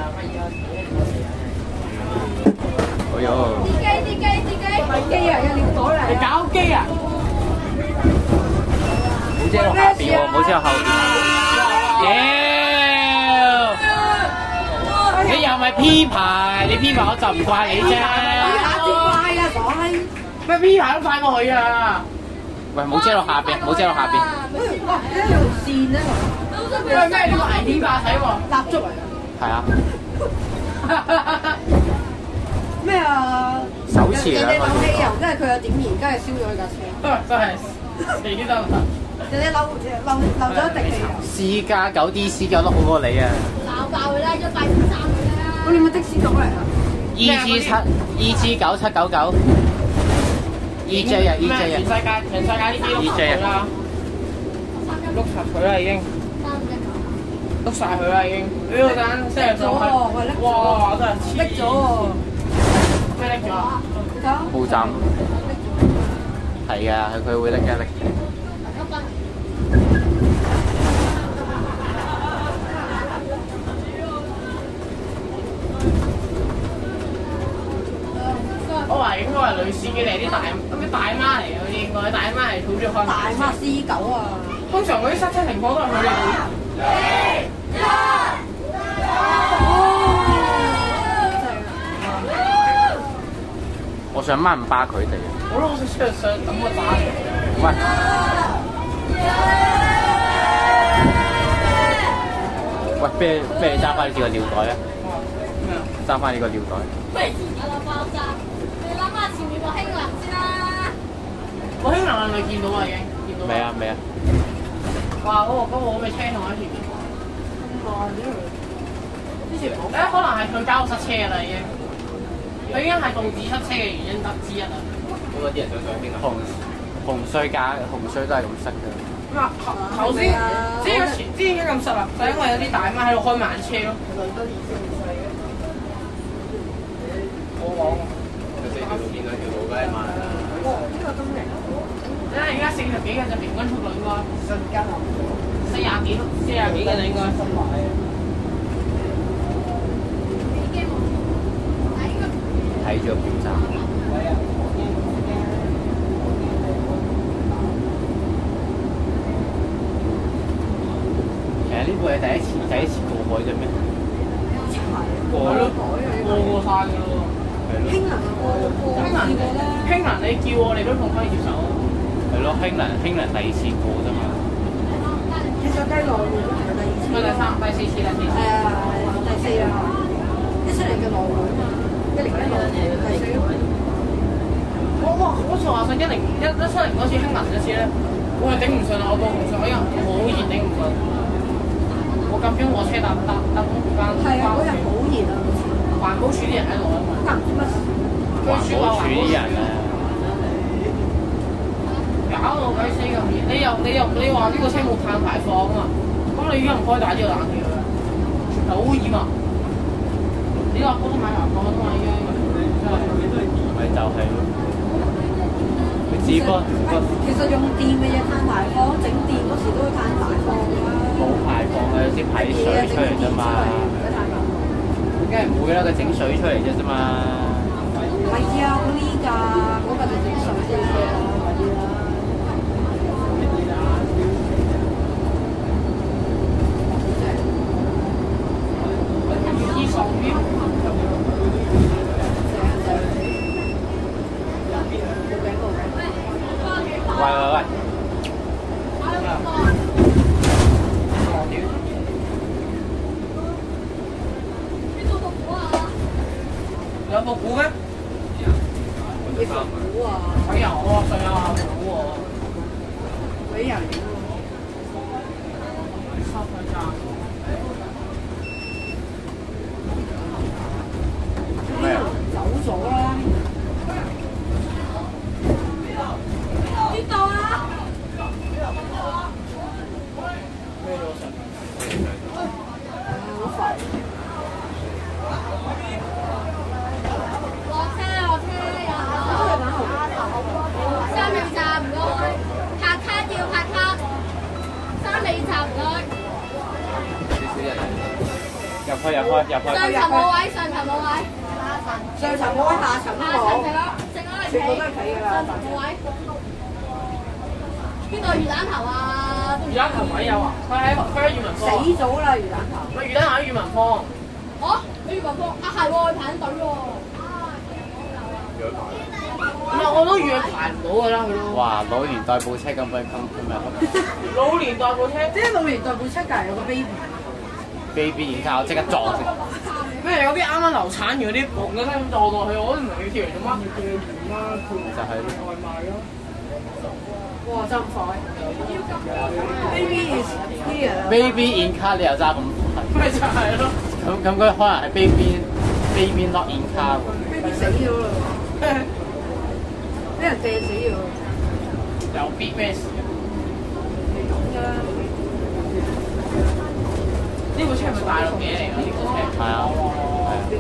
哎呦！ 啲機啲機啲機， 唔係機啊，有尿袋嚟。 你搞機啊！ 冇遮落下邊喎，冇遮落後邊。妖！你又咪 P 牌？你 P 牌我就唔怪你啫。 下次快啊，講閪！ 咩 P 牌都快過佢啊！ 喂，冇遮落下邊，冇遮落下邊。 哇！呢條線咧， 喂咩？呢個危險駕駛喎！ 蠟燭嚟㗎。 係啊。 咩啊？ 手持兩個。 人哋漏汽油，跟住佢又點燃，跟住燒咗佢架車。 真係未見得。 人哋漏漏漏咗一滴汽油。 私家九 D 私家都好過你啊！ 鬧爆佢啦，一百點三佢啦。 咁你咪的士佬嚟啊 ？E G 七 E G 九七九九。E J 啊 E J 啊。 全世界全世界呢啲碌實佢啦，碌實佢啦已經。碌晒佢啦已經。呢個陣即係上去。哇！真係黐。 拎咗喎。 咩拎咗啊？ 報站。係㗎，佢佢會拎一拎。我話應該係女司機嚟，啲大啲大媽嚟嘅，嗰啲應該大媽係好中意開。 大媽 C 九啊！ 通常嗰啲塞車情況都係佢哋會。 我想掹唔巴佢哋。 我都好想出去想抌個打嚟。 喂。喂，不如不如揸翻你個尿袋啊！ 咩啊？ 揸翻你個尿袋。 不如前有個爆炸，你諗下前面個氫能先啦。 個氫能係咪見到啊？已經見到。 未啊未啊。 哇！嗰個嗰個我咪車同喺前面。哇！屌！之前誒可能係佢交塞車㗎啦已經。佢已經係導致塞車嘅原因之一啦。 嗰個啲人想上邊啊？紅紅隧架紅隧都係咁塞㗎。 咁啊頭先之前之前已經咁塞啦，就因為有啲大媽喺度開慢車咯。我講。有四條路見兩條路梗係慢啦。 呢個都明。 因為而家四十幾嘅就平均速度應該。四十幾啊？四廿幾，四廿幾嘅就應該。睇咗表站。 啊！呢部係第一次第一次過海啫咩？過咯，過過曬㗎咯。係咯。 興能啊，過過興能試過啦。 興能你叫我哋都仲可以接受。 係咯，興能興能第二次過啫嘛。 你再雞內會係第二次。 咪第三、第四次、第四次。 係啊，第四啊，一七年嘅內會啊嘛，一零一六第四。 我哇！好似話想一零一一七年嗰次興能嗰次咧，我係頂唔順啊！我過唔上，因為好熱頂唔順。我咁樣我車搭搭搭嗰間。 係啊，嗰日好熱啊！ 環保署啲人喺度啊嘛。 但唔知乜事。 環保署啲人啊， 搞到鬼死咁熱！你又你又你話呢個車冇碳排放啊嘛？咁你依家唔開大呢個冷氣㗎？全球污染啊！你話普通碳排放啊嘛已經真係。 咪就係咯。只不過其實用電嘅嘢碳排放，整電嗰時都會碳排放㗎啦。 冇排放嘅，先排啲水出嚟啫嘛。梗係唔會啦，佢整水出嚟啫啫嘛。 唔係啊，嗰呢㗎，嗰個就整水啫嘛，嗰啲啦。 衣裳邊？ 喂喂喂！ 有復股咩？ 你復股啊？ 鬼有啊！上有下復股喎。 鬼人嚟收佢咋？ 咩啊？ 走咗啦。 邊度啊？ 咩咗上？ 好煩。 落車落車有。三尾站唔該，拍卡要拍卡。三尾站唔該。 入去入去入去。 上層冇位，上層冇位。 上層冇位，下層都冇。 食啦，食全部都啦， 係企㗎啦。 上層冇位。邊個魚蛋頭啊？ 魚蛋頭位有啊？佢喺佢喺裕民坊。 死咗啦，魚蛋頭。 咪魚蛋頭喺裕民坊。 哦，喺裕民坊啊，係喎，排緊隊喎。 唔係，我都預佢排唔到㗎啦，佢都。 哇！老年代步車咁鬼咁咁樣。 老年代步車。 即係老年代步車隔離有個 baby。 baby 然之後即刻撞先。 咩？有啲啱啱流產完嗰啲，嘣一聲咁撞落去，我都唔明佢跳嚟做乜。要叫佢完啦，佢就係外賣咯。 哇！真快。baby is here。 baby in car 你又揸咁快。 咪就係咯。 咁咁佢可能係 baby baby not in car 喎。 baby 死咗啦。俾人掟死咗。 有 B 咩事啊？ 咁㗎啦。 呢部車係咪大陸嘢嚟㗎？呢部車係啊，係啊。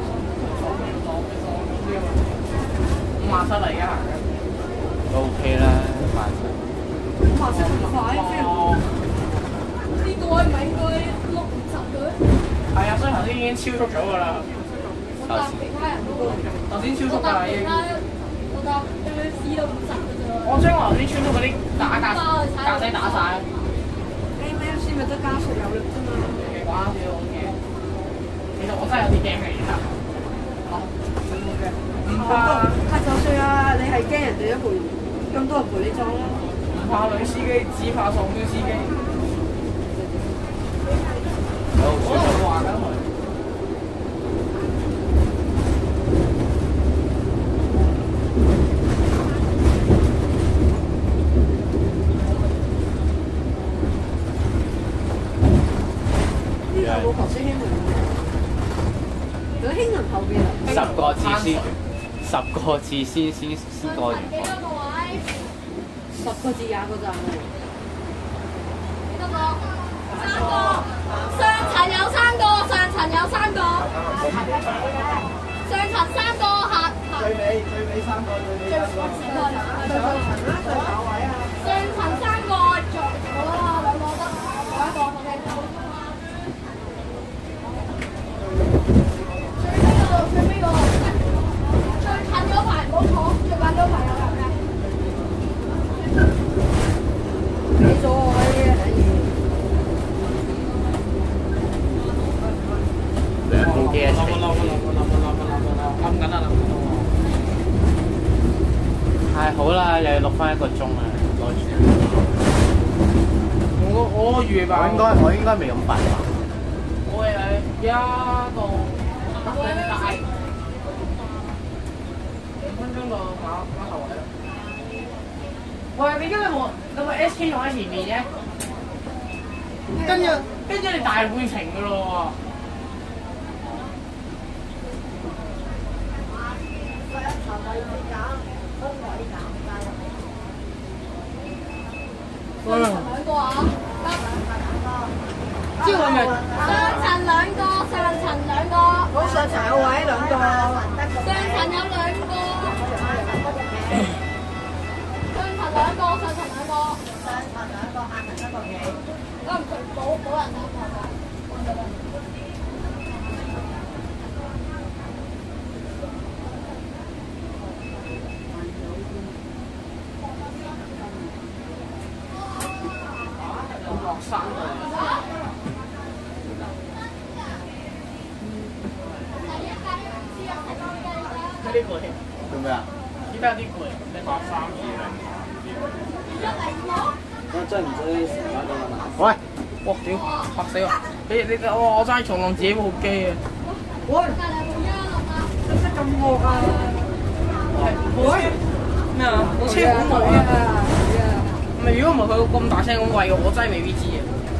五萬七嚟㗎。 都 OK 啦，慢速。 五萬七咁快飛唔？ 呢個位唔係應該碌五十嘅？ 係啊，所以頭先已經超速咗㗎啦。 我搭其他人嗰個。 頭先超速㗎啦已經。 我搭 A B C 都五十嘅啫。 我將我頭先穿咗嗰啲打格格仔打晒。 A M C 咪得加速有力啫嘛。 講少少嘅，其實我真係有啲驚嘅而家。好，唔怕。 係就算啊，你係驚人哋一陪咁多人陪你撞啦。 唔怕女司機，只怕喪標司機。我都話緊佢。 冇頭先興能，有興能後邊啊！ 十個字先，十個字先先先過完。 幾多個位？ 十個字廿個站。 幾多個？三個。上層有三個，上層有三個。上層三個，下最尾最尾三個，最尾三個。 上層三個，仲好啦，兩個得，仲一個好嘅。最尾個，最近嗰排唔好坐，最近嗰排有人嘅。 俾咗我啲唉，好啦，又要錄翻一個鐘啦，攞住。 我我預備我應該我應該未咁快吧？ 我係一到大五分鐘到馬馬頭位。喂，你今日冇有冇 S K 用喺前面嘅？跟住跟住你大半程噶咯喎！ 上層兩個啊！ 即係我咪上層兩個，上層兩個。 好上層有位兩個。 上層有兩個。上層兩個，上層兩個。 上層兩個，下層一個幾？ 都唔冇冇人打過㗎。 落山㗎。有啲攰。 做咩啊？ 依家有啲攰，你發三二零。 我真唔知成班都咁難。喂， 哇屌，嚇死我！你你我我齋重浪自己部機啊！ 喂，使唔使咁惡啊？喂， 咩啊？我車好耐啊！唔係，如果唔係佢咁大聲咁喂我，我真係未必知啊！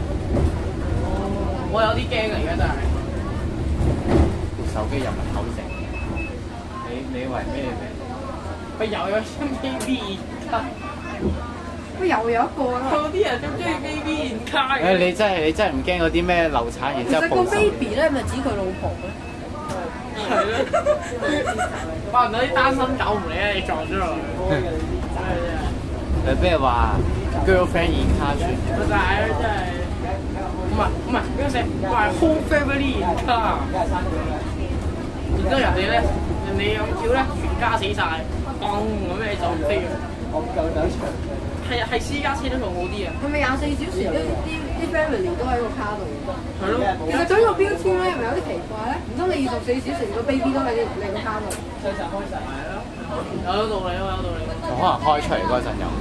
我有啲驚啊！而家真係。 部手機又唔係口成，你你以為咩名？ 佢又有新 baby 卡， 乜又有一個啊？ 有啲人咁中意 baby 卡嘅。 誒，你真係你真係唔驚嗰啲咩流產，然之後其實個報仇。 baby 咧，咪指佢老婆咧？ 係咯。話唔到啲單身狗唔理啊！你撞咗落去。 誒，譬如話 girlfriend in car 船。 咪就係咯，真係。唔係唔係，邊個寫？話 whole family in car。然之後人哋咧，人哋咁叫咧，全家死晒，嘣咁樣就飛咗。 我唔夠膽長。 係係私家車都仲好啲啊！ 佢咪廿四小時都啲啲 family 都喺個卡度。 係咯。 其實佢呢個標籤咧，係咪有啲奇怪咧？唔通你二十四小時個 baby 都喺你你個卡度？ 開曬開曬，係咯。有道理啊，有道理。 可能開出嚟嗰陣有。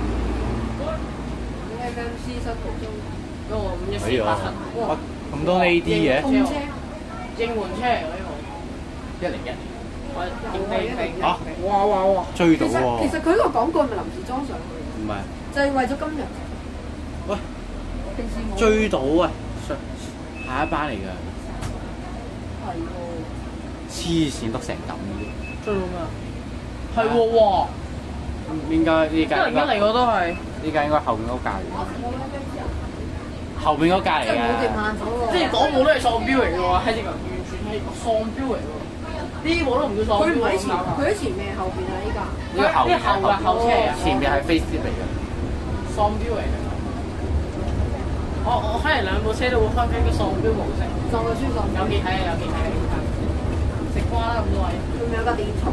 F M C 室途中。 嗰個五一四八七。 哇！咁多呢啲嘅。 控車。 應援車嚟㗎呢個。 一零一。 我應應嚇！ 哇哇哇！ 追到其實喎。 其實佢呢個廣告係咪臨時裝上去？ 唔係。 就係為咗今日。 喂。 平時冇。 追到啊！上下一班嚟㗎。 係喎。 黐線得成咁嘅。 追到咩啊？係喎喎！ 應該呢架而家嚟個都係。 呢架應該後邊嗰架嚟。後邊嗰架嚟即係冇跌㗎。 慢咗喎。 即係嗰部都係喪標嚟㗎喎，係直頭完全係喪標嚟㗎喎。呢部都唔叫喪標。 佢唔喺前，佢喺前面後邊啊！依家。 呢個後呢後㗎後車啊！ 前面係 face 嚟嘅。 喪標嚟㗎。我我睇嚟兩部車都會開緊個喪標模式。 撞個輸撞。 有幾睇啊！有幾睇啊！食瓜啦咁多位。 佢咪有架電槽？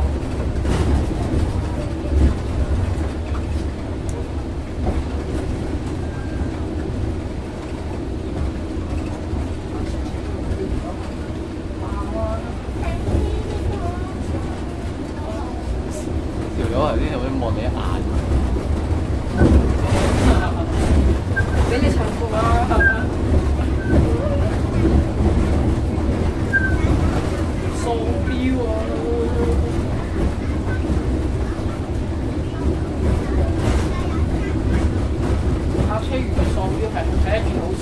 條友頭先有冇望你一眼？ 俾你唱歌啦！ 喪標啊！考車原來喪標係係一件好事。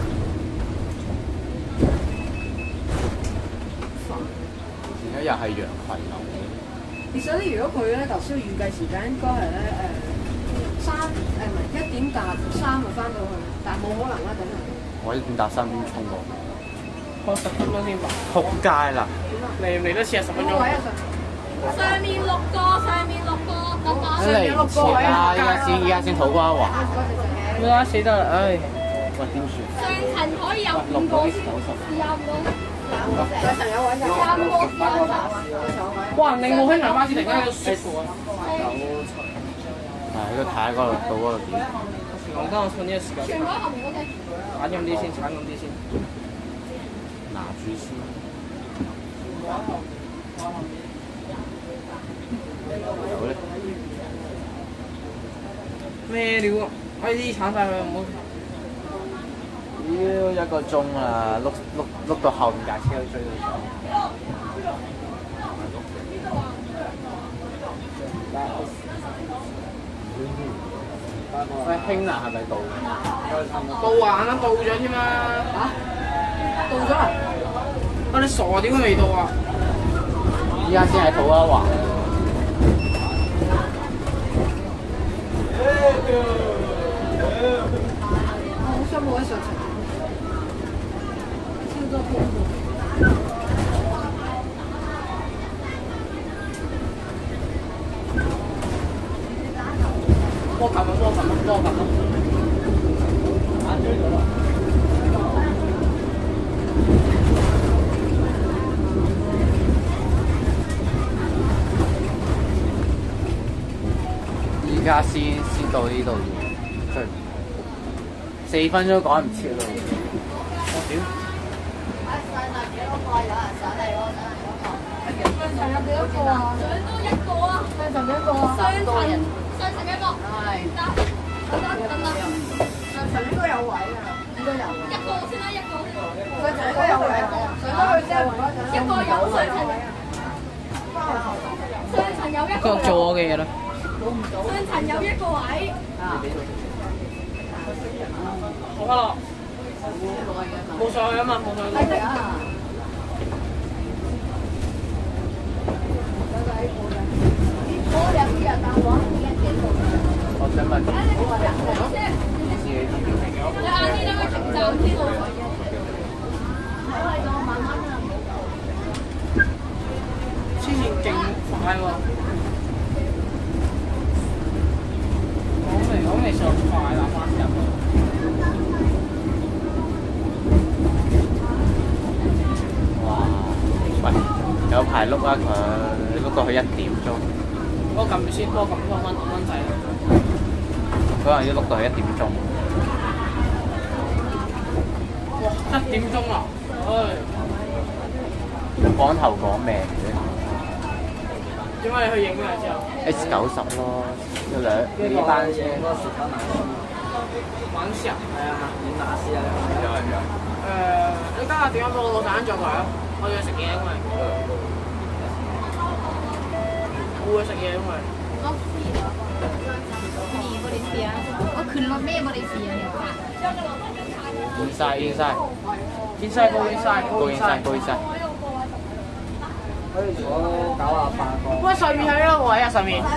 而家又係羊群流。 其實咧，如果佢咧頭先預計時間應該係咧誒三誒唔係一點搭三就翻到去，但係冇可能啦，等陣。 我一點搭三點衝過。 開十分鐘先吧。 撲街啦！ 嚟唔嚟得切啊？十分鐘。 邊個位啊上？ 上面六個，上面六個，等等。 嚟唔切啦！依家先依家先土瓜灣。 咩啊？死得啦！唉。 喂，點算？ 上層可以有五個先，廿五個。 上層有位㗎。 廿五個先有站啊！ 哇！你冇喺南巴士突然間喺度雪喎。 係喺度睇下嗰度到嗰度點。 我剛好趁呢個時間。 全部喺後面 OK。 鏟咁啲先，鏟咁啲先。 拿住先。有咧。 咩料啊？我呢啲鏟晒佢唔好。 妖一個鐘啦，碌碌碌到後面架車都追到上。喂，興南係咪到？ 到啊！啱啱到咗添啦。嚇？到咗啊？啊！你傻點會未到啊？ 依家先喺土瓜灣。 好想冇喺上層，超多風喎。 波撳啊！波撳啊！波撳啊！眼追咗啦！ 依家先先到呢度要追，四分鐘趕唔切咯。我屌！ 上層有幾多個啊？上多一個啊！上層幾多個啊？上層上層一個。係。得得得得。 上層應該有位㗎，應該有。 一個先啦，一個先。 上層應該有位，上得去啫，唔該。 一個有上層。上層有一個。 繼續做我嘅嘢啦。 上層有一個位。 好快樂。冇上去啊嘛，冇上去。 係啊。 我想問， 你晏啲等佢停站先好。 之前勁快喎。講嚟講嚟上快啦，翻入。 哇！喂，有排碌啊佢，碌到去一點鐘。 我撳住先，我撳咗蚊蚊掣啦。 可能要碌到去一點鐘。 哇！一點鐘啦，唉。 趕頭趕命嘅。 點解你去影啊之後 ？S 九十咯，有兩幾班車。 玩時啊？ 係啊，演打師啊，有係有。 誒，你家下電話俾我老細再來啊！我要食嘢因為。我會食嘢因為。 我ขึ้นรถเมล์บริษีเนี่ยค่ะ Inside inside inside go inside go inside go inside。 可以坐九啊八個。 喂，上面係邊個位啊？上面。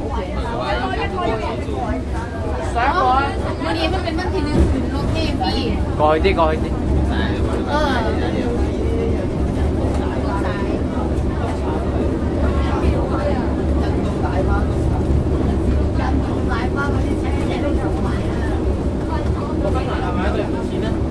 上一個啊！ วันนี้มันเป็นวันที่หนึ่งขึ้นรถเมล์พี่過去啲過去啲。 เออ我今日係咪喺對面前咧？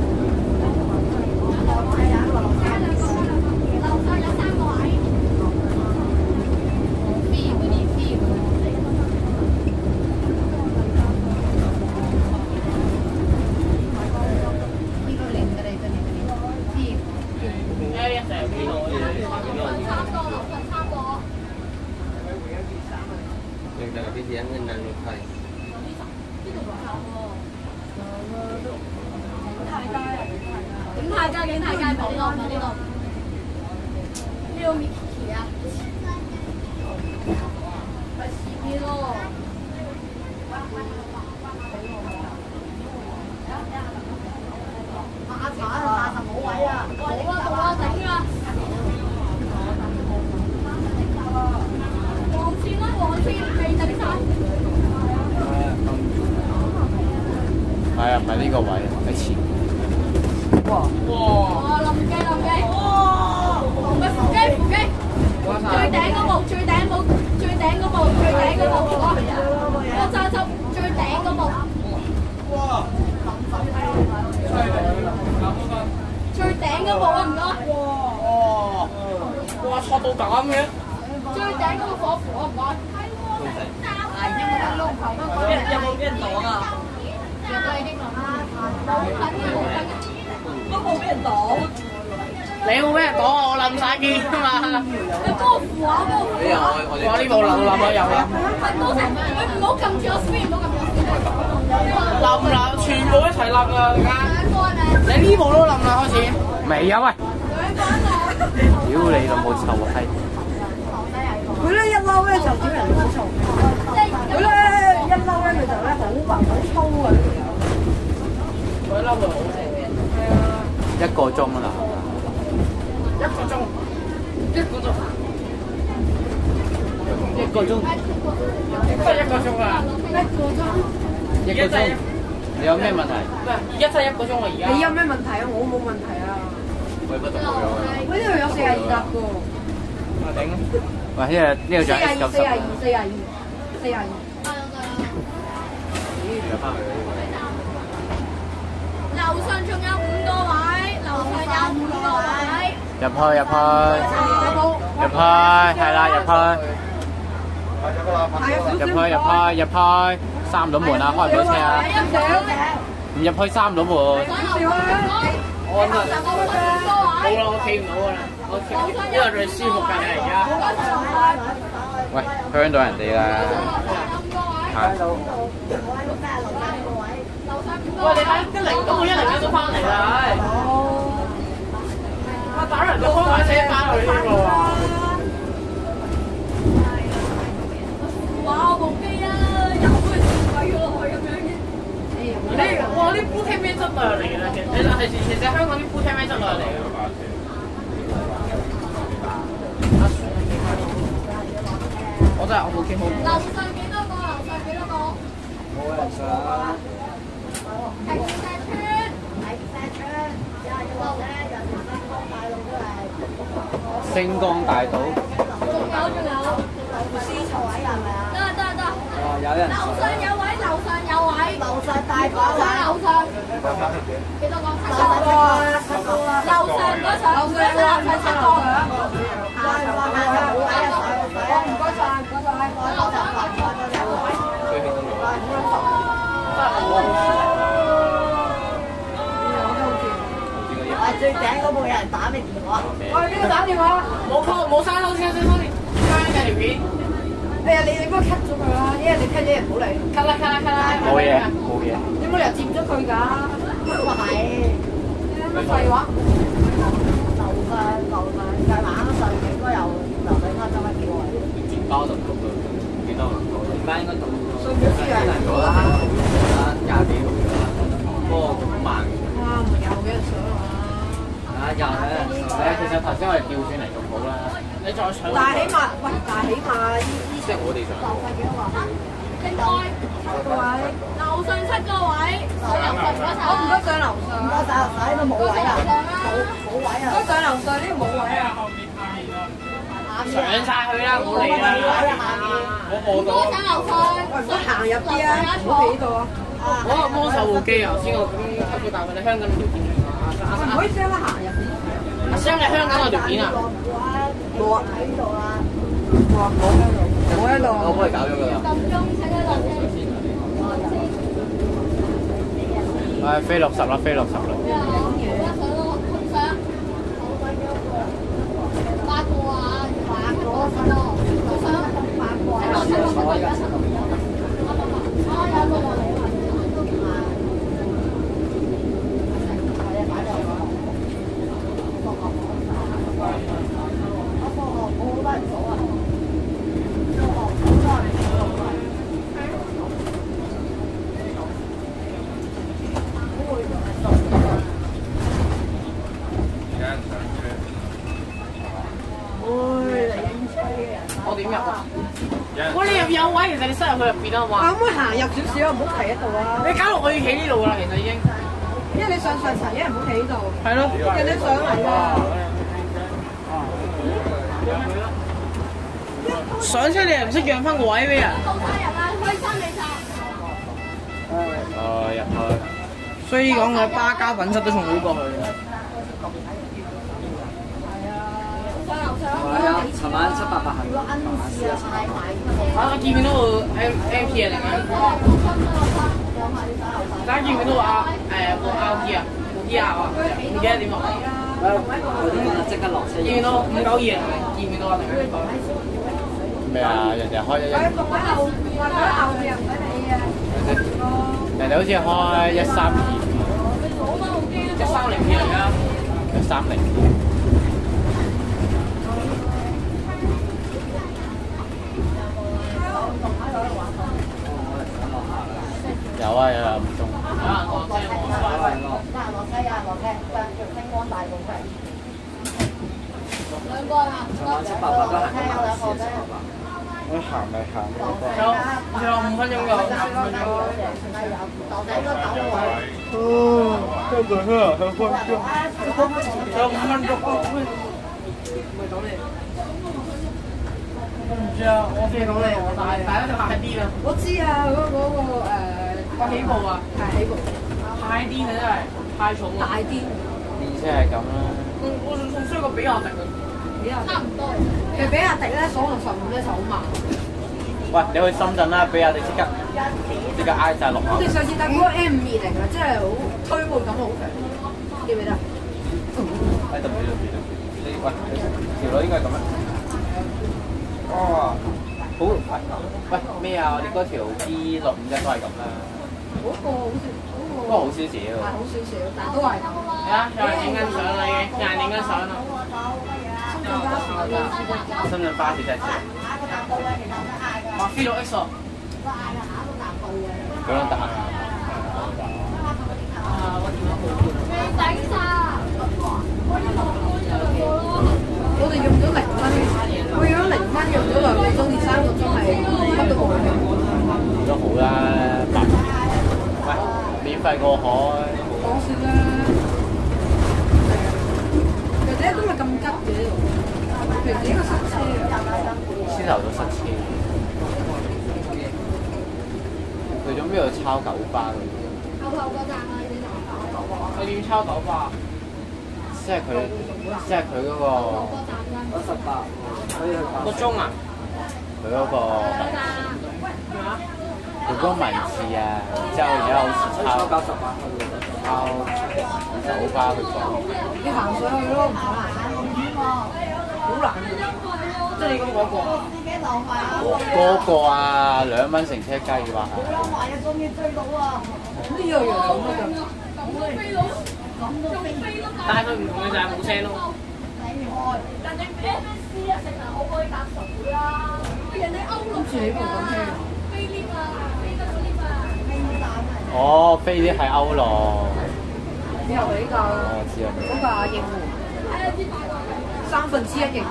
景泰街，景泰街，冇呢度，冇呢度。呢度咪奇啊！係前面咯。下查啊，下查冇位啊！冇啊，冇啊，頂啊！黃線啦，黃線未頂晒。 係啊，唔係呢個位，喺前。 哇！ 哇！臨機臨機！哇！喂，扶機扶機！最頂嗰部最頂部最頂嗰部最頂嗰部，我揸執最頂嗰部。哇！最頂嗰部啊，唔該。 哇！哇！錯到咁嘅。 最頂嗰個火符啊，唔該。係因為啲窿頭都講。 有冇俾人擋啊？ 有冇啲講啊？冇緊嘅冇緊嘅。都冇俾人擋， 你冇俾人擋啊！我冧晒機啊嘛！ 你嗰個符啊，嗰個符啊！ 我呢部冧冧咗有啦。 係多成，你唔好撳住我 screen，唔好撳住我 screen。 冧啦，全部一齊冧啦，而家。你呢部都冧啦，開始。 未啊喂！屌你老母臭閪！ 佢咧一嬲咧就屌人好嘈，佢咧一嬲咧佢就咧好白好粗啊！ 佢一嬲佢好嘈。 一個鐘啦。 一個鐘。一個鐘。一個鐘。真係一個鐘啊！一個鐘。 一個鐘。你有咩問題？ 唔係，而家真係一個鐘啊！而家。 你有咩問題啊？我冇問題啊！ 喂，不讀咗啊！ 喂，呢度有四廿二格㗎。 我頂。 喂，呢度呢度仲有 S 九十。 四廿二，四廿二，四廿二。 入翻去。 樓上仲有五個位，樓上有五個位。 入去入去。入去，係啦，入去。入去入去入去，三樓門啊，開唔到車啊！唔入去三樓門。 我真係冇啦，我企唔到㗎啦，我企，因為最舒服㗎你而家。 喂，香到人哋啦。係。 喂，你睇一零咁，我一零一都翻嚟啦，唉。我打人都開埋車翻去呢個啊！ 哇！部機啊，又好似鬼咗落去咁樣嘅。 呢哇啲 booking 咩質量嚟㗎啦？其實其實係其實香港啲 booking 咩質量嚟㗎？我真係我冇見好。 樓上幾多個？樓上幾多個？ 冇人上。 係幾隻村？係幾隻村？有人要落咧，有人星光大道都係。 星光大道。 仲有仲有。私籌位係咪啊？得得得。 哦，有人上。 樓上有位，樓上有位。樓上大把位。樓上。幾多個？七個啊！七個啊！樓上嗰場，樓上嗰場七個。係係係係。唔該晒，唔該晒。樓上樓上有位。 最興中路。 最頂嗰部有人打咩電話？ 喂，邊個打電話？冇 call，冇刪到先，先翻嚟。加緊條片。 哎呀，你你幫我 cut 咗佢啦，因為你 cut 咗人唔好嚟。 cut 啦 cut 啦 cut 啦。 冇嘢，冇嘢。 你冇理由佔咗佢㗎。咁啊係。乜廢話？樓上樓上計晚上應該有樓上應該周一幾個位？ 接包就到啦，幾多？而家應該到。 信咗先啊！ 咗啦，廿幾個月啦，不過咁慢。 哇！唔係有幾人上啊？ 啊，廿咧，其實頭先我哋調轉嚟仲好啦。 你再搶。 但係起碼，喂，但係起碼呢呢即係我哋上。 樓費幾多啊？ 應該各位， 樓上七個位，上樓上嗰層。 我唔該上樓上。唔該上樓上，呢度冇位啊！冇冇位啊！唔該上樓上，呢度冇位啊！ 上晒去啦，唔好理啦。我望到。 唔該上樓上。 喂，唔該行入啲啊！唔好企呢度啊！ 我個魔手護機頭先我咁吸咗啖，你香港條片唔可以將佢行入啲。 阿 Sam 你香港嗰條片啊？ 冇啊！喺呢度啊！哇！冇喺度，冇喺度。 我幫你搞咗㗎啦。 撳鐘睇睇落先。 唉，飛六十啦，飛六十啦。 八個啊，八個先咯。我想八個啊。啊，有個落嚟。 我點入啊？我你入有位，其實你塞入去入邊啊嘛。 可唔可以行入少少啊？唔好企喺度啊！ 你搞到我要企呢度啦，其實已經。 因為你上上層，因為唔好企呢度。 係咯。 人哋上嚟㗎。 上車你又唔識讓翻個位俾人。 到晒人啦，開心你就。 哦，入去。 所以講嘅巴膠品質都仲好過佢。 係啊，尋晚七百八係。 啊！我見唔見到個 M M P 啊？定係？大家見唔見到啊？誒個 R P 啊？個 P R 啊？唔記得點落嚟。 即刻落車。 見唔見到五九二係咪？見唔見到啊？定係？ 咩啊？人哋開一一。 佢放喺後，放喺後邊唔使理啊！ 人哋好似開一三二一三零 P 嚟㗎， 一三零。有啊有啊，唔中。 有人落車冇錯。 有人落車，有人落車，叫星光大道出嚟。 兩個啊， 七百八都行得慢啲，七百八。 我行咪行仲有仲有五分鐘夠，五分鐘。 豆仔應該走喎。 哦，根本係兩分鐘。 仲有五分鐘。唔係講你。我唔知啊，我飛講你，我大大家就快啲啦。 我知啊，嗰嗰個誒個起步啊， 係起步， 太癲啦真係，太重啦。 大啲。 電車係咁啦。 我我仲仲衰過比亞迪啊！ 比亞差唔多。 其實比亞迪咧，所行十五咧就好慢。 喂，你去深圳啦，比亞迪即刻即刻挨晒落我哋去。 上次搭嗰個 M 二零啊，真係好推背感好強，記唔記得？ 喺度，喺度，喺度。你喂，條路應該係咁樣。哦，好喂喂咩啊？我哋嗰條 B 六五一都係咁啦。 嗰個好似嗰個不過好少少。 係好少少，但係都係咁。 係啊，有人影緊相啦已經，有人影緊相啦。 深圳巴士真係正。 哇，飛到 X 喎！ 嗰兩搭。 啊，我電話冇。 最頂晒！ 我哋用咗零蚊，我用咗零蚊，用咗兩個鐘至三個鐘係乜都冇嘅。 都好啦，白。喂，免費過海。 講笑啦。其實今日咁急嘅呢度，其實應該塞車啊。 先頭都塞車。去咗邊度抄九巴嗰啲？ 後後嗰站啊，你佢點抄九巴？ 即係佢，即係佢嗰個嗰站啦。 十八，可以去個鐘啊？ 佢嗰個嗰站。 佢嗰個文字啊，之後而家好似抄九十八，抄九巴去講。 你行上去咯，唔好行。好難。 即係你講嗰個。 嗰個啊，兩蚊乘車計劃啊。 呢個樣咁啊但係佢唔同嘅就係冇聲咯。 人哋 M S C 啊，成日我可以搭水啊，人哋歐陸就，好似起步咁樣。 飛 lift 啊，飛得個 lift 啊。 哦，飛啲係歐羅。 之後比較我知啊。 嗰個阿應援，三分之一應援。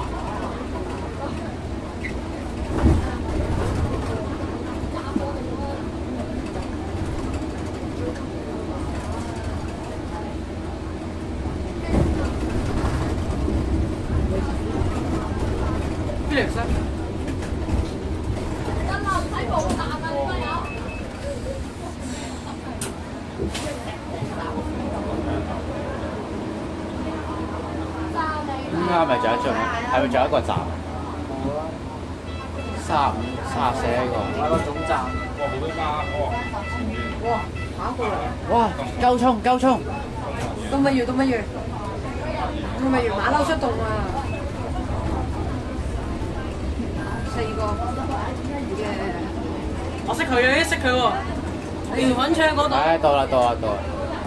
Felix 咧？ 真係唔使報站啊，你咪有。 依家咪仲有一張，係咪仲有一個站？三十五、三十四一個。 買個總站。哇，好多巴哇，跑過嚟！ 哇！夠衝夠衝！ 到乜月到乜月？到乜月馬騮出動啊！四個嘅。 我識佢嘅，識佢喎。連揾槍嗰度。 唉，到啦到啦到啦！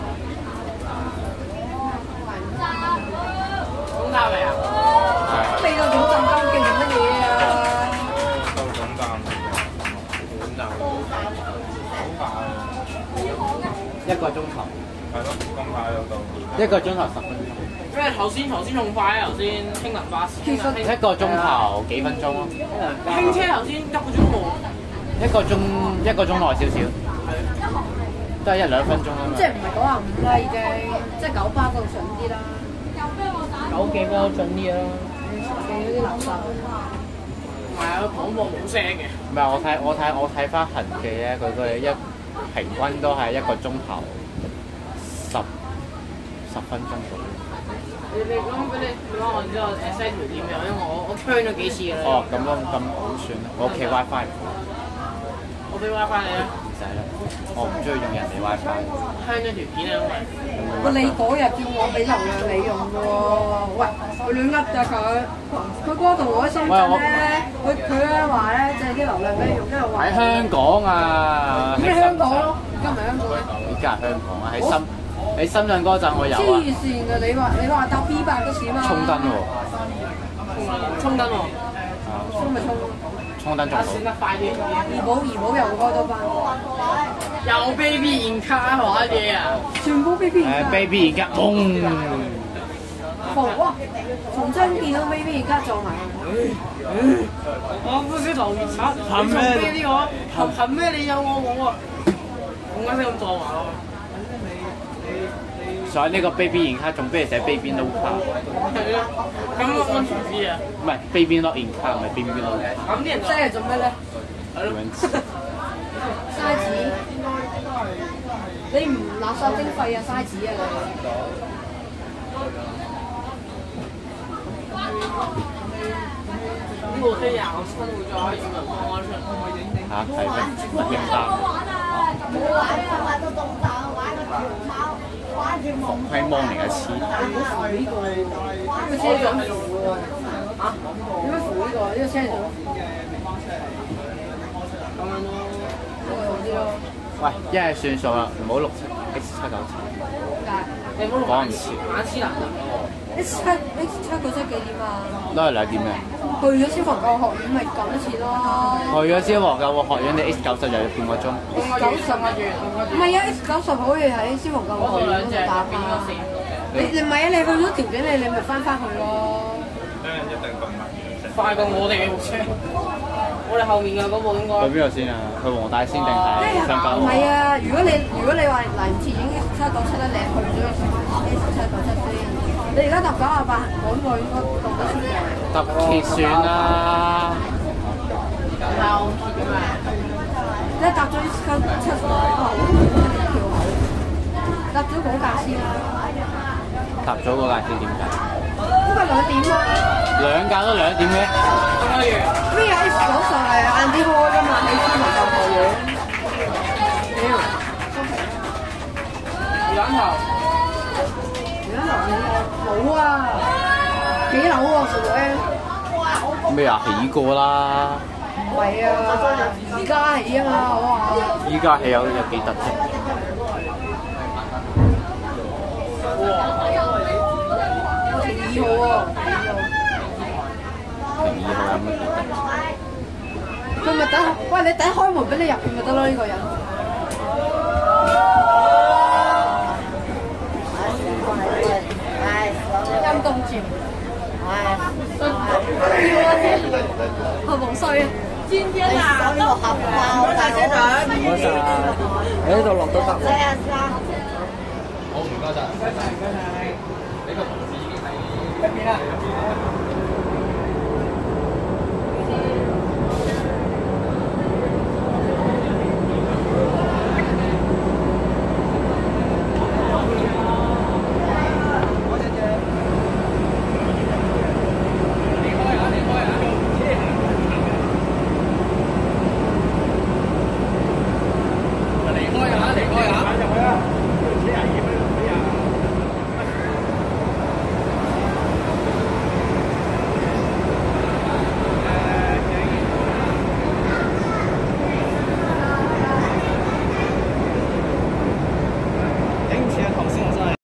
總站未啊？ 未到總站咁勁做乜嘢啊？ 到總站，總站好快。 一個鐘頭。 係咯，咁快就到。 一個鐘頭十分鐘。 因為頭先頭先仲快啊，頭先輕能巴士。 其實一個鐘頭幾分鐘咯。 輕車頭先一個鐘冇。 一個鐘一個鐘耐少少。都係一兩分鐘啊嘛。 即係唔係九啊五啦已經，即係九巴嗰度順啲啦。 九幾波準啲啦。 記嗰啲垃圾。 係啊，廣播冇聲嘅。 唔係我睇我睇我睇翻痕記咧，佢佢一平均都係一個鐘頭十十分鐘左右。 你你咁俾你你講我之後誒 set 條點樣？因為我我 turn 咗幾次㗎啦。 哦，咁樣咁好算啦，我屋企 WiFi。 我俾 WiFi 你啊。 使啦，我唔中意用人哋 WiFi。 慳咗條片啊！ 喂，你嗰日叫我俾流量你用嘅喎，喂，佢亂噏咋佢？佢嗰度我喺深圳咧，佢佢咧話咧借啲流量俾你用，因為話喺香港啊！ 咁你香港咯，而家唔係香港咩？ 而家係香港啊！喺深喺深圳嗰陣我有啊。 黐線嘅，你話你話搭 B 八嗰時嘛？ 衝燈喎！ 衝燈喎！ 衝咪衝咯！ 衝燈仲好。 算得快啲。 怡寶怡寶又開多班。 又 baby 現卡玩嘢啊！ 全部 baby 現卡。 誒 baby 而家嗡！ 逢哇，逢親見到 baby 而家撞埋。 我不是留言刷，憑咩呢個？憑憑咩你有我冇啊？咁啱先咁撞埋咯。 所以呢個 baby 現卡仲不如寫 baby no 卡。 係啊，咁安全啲啊。 唔係 baby not in 卡，唔係 baby no 卡。 咁啲人即係做咩咧？ 係咯。 嘥紙，你唔垃圾徵費啊！嘥紙啊你！我可以啊，我穿我就可以用光出。 嚇係咩？乜嘢衫？ 冇玩啊！玩到中大，玩個條貓，玩條毛。 係芒嚟嘅黐。 呢個車想扶喎。嚇？點樣扶呢個？呢個車想扶。 咁樣咯。 呢個好啲咯。 喂，一係算數啦，唔好六七 X 七九七。 你唔好講唔切，馬黐男。 X 七 X 七嗰隻幾點啊？ 都係兩點嘅。 去咗消防救學院咪咁次咯。 去咗消防救護學院，你 X 九十又要半個鐘。 九十個月。唔係啊 ，X 九十可以喺消防救護學院嗰度打㗎。你你唔係啊？你去咗調景你你咪翻返去咯。 快過我哋嘅部車，我哋後面嘅嗰部應該。 去邊度先啊？去黃大仙定係上九？ 唔係啊！如果你如果你話嚟唔切已經 X 七九七咧，你去咗 X 七九七先。你而家搭九啊八趕過應該搭得先嘅。 搭鐵算啦。 唔係我唔切嘅咩？ 你搭咗 X 七七條口，搭咗嗰架先啦。 搭咗嗰架先點解？ 應該兩點啦。 兩架都兩點嘅。 咩有 X 九十係晏啲開㗎嘛？你消防救護院。屌！ 兩頭。 兩頭冇啊！幾樓喎？數咧？ 咩啊？起過啦。 唔係啊！而家起啊嘛，我話。 依家起有有幾突啫？ 我停二號喎。 停二號有乜幾突？ 佢咪等，喂你等開門俾你入去咪得咯？呢個人。陰公住。係黃衰啊！ 今天啊，呢個盒包，多謝車長。 唔該曬，喺呢度落都得。 係啊，係啊。 好唔該曬，唔該曬，唔該曬。你個同事已經喺一邊啦。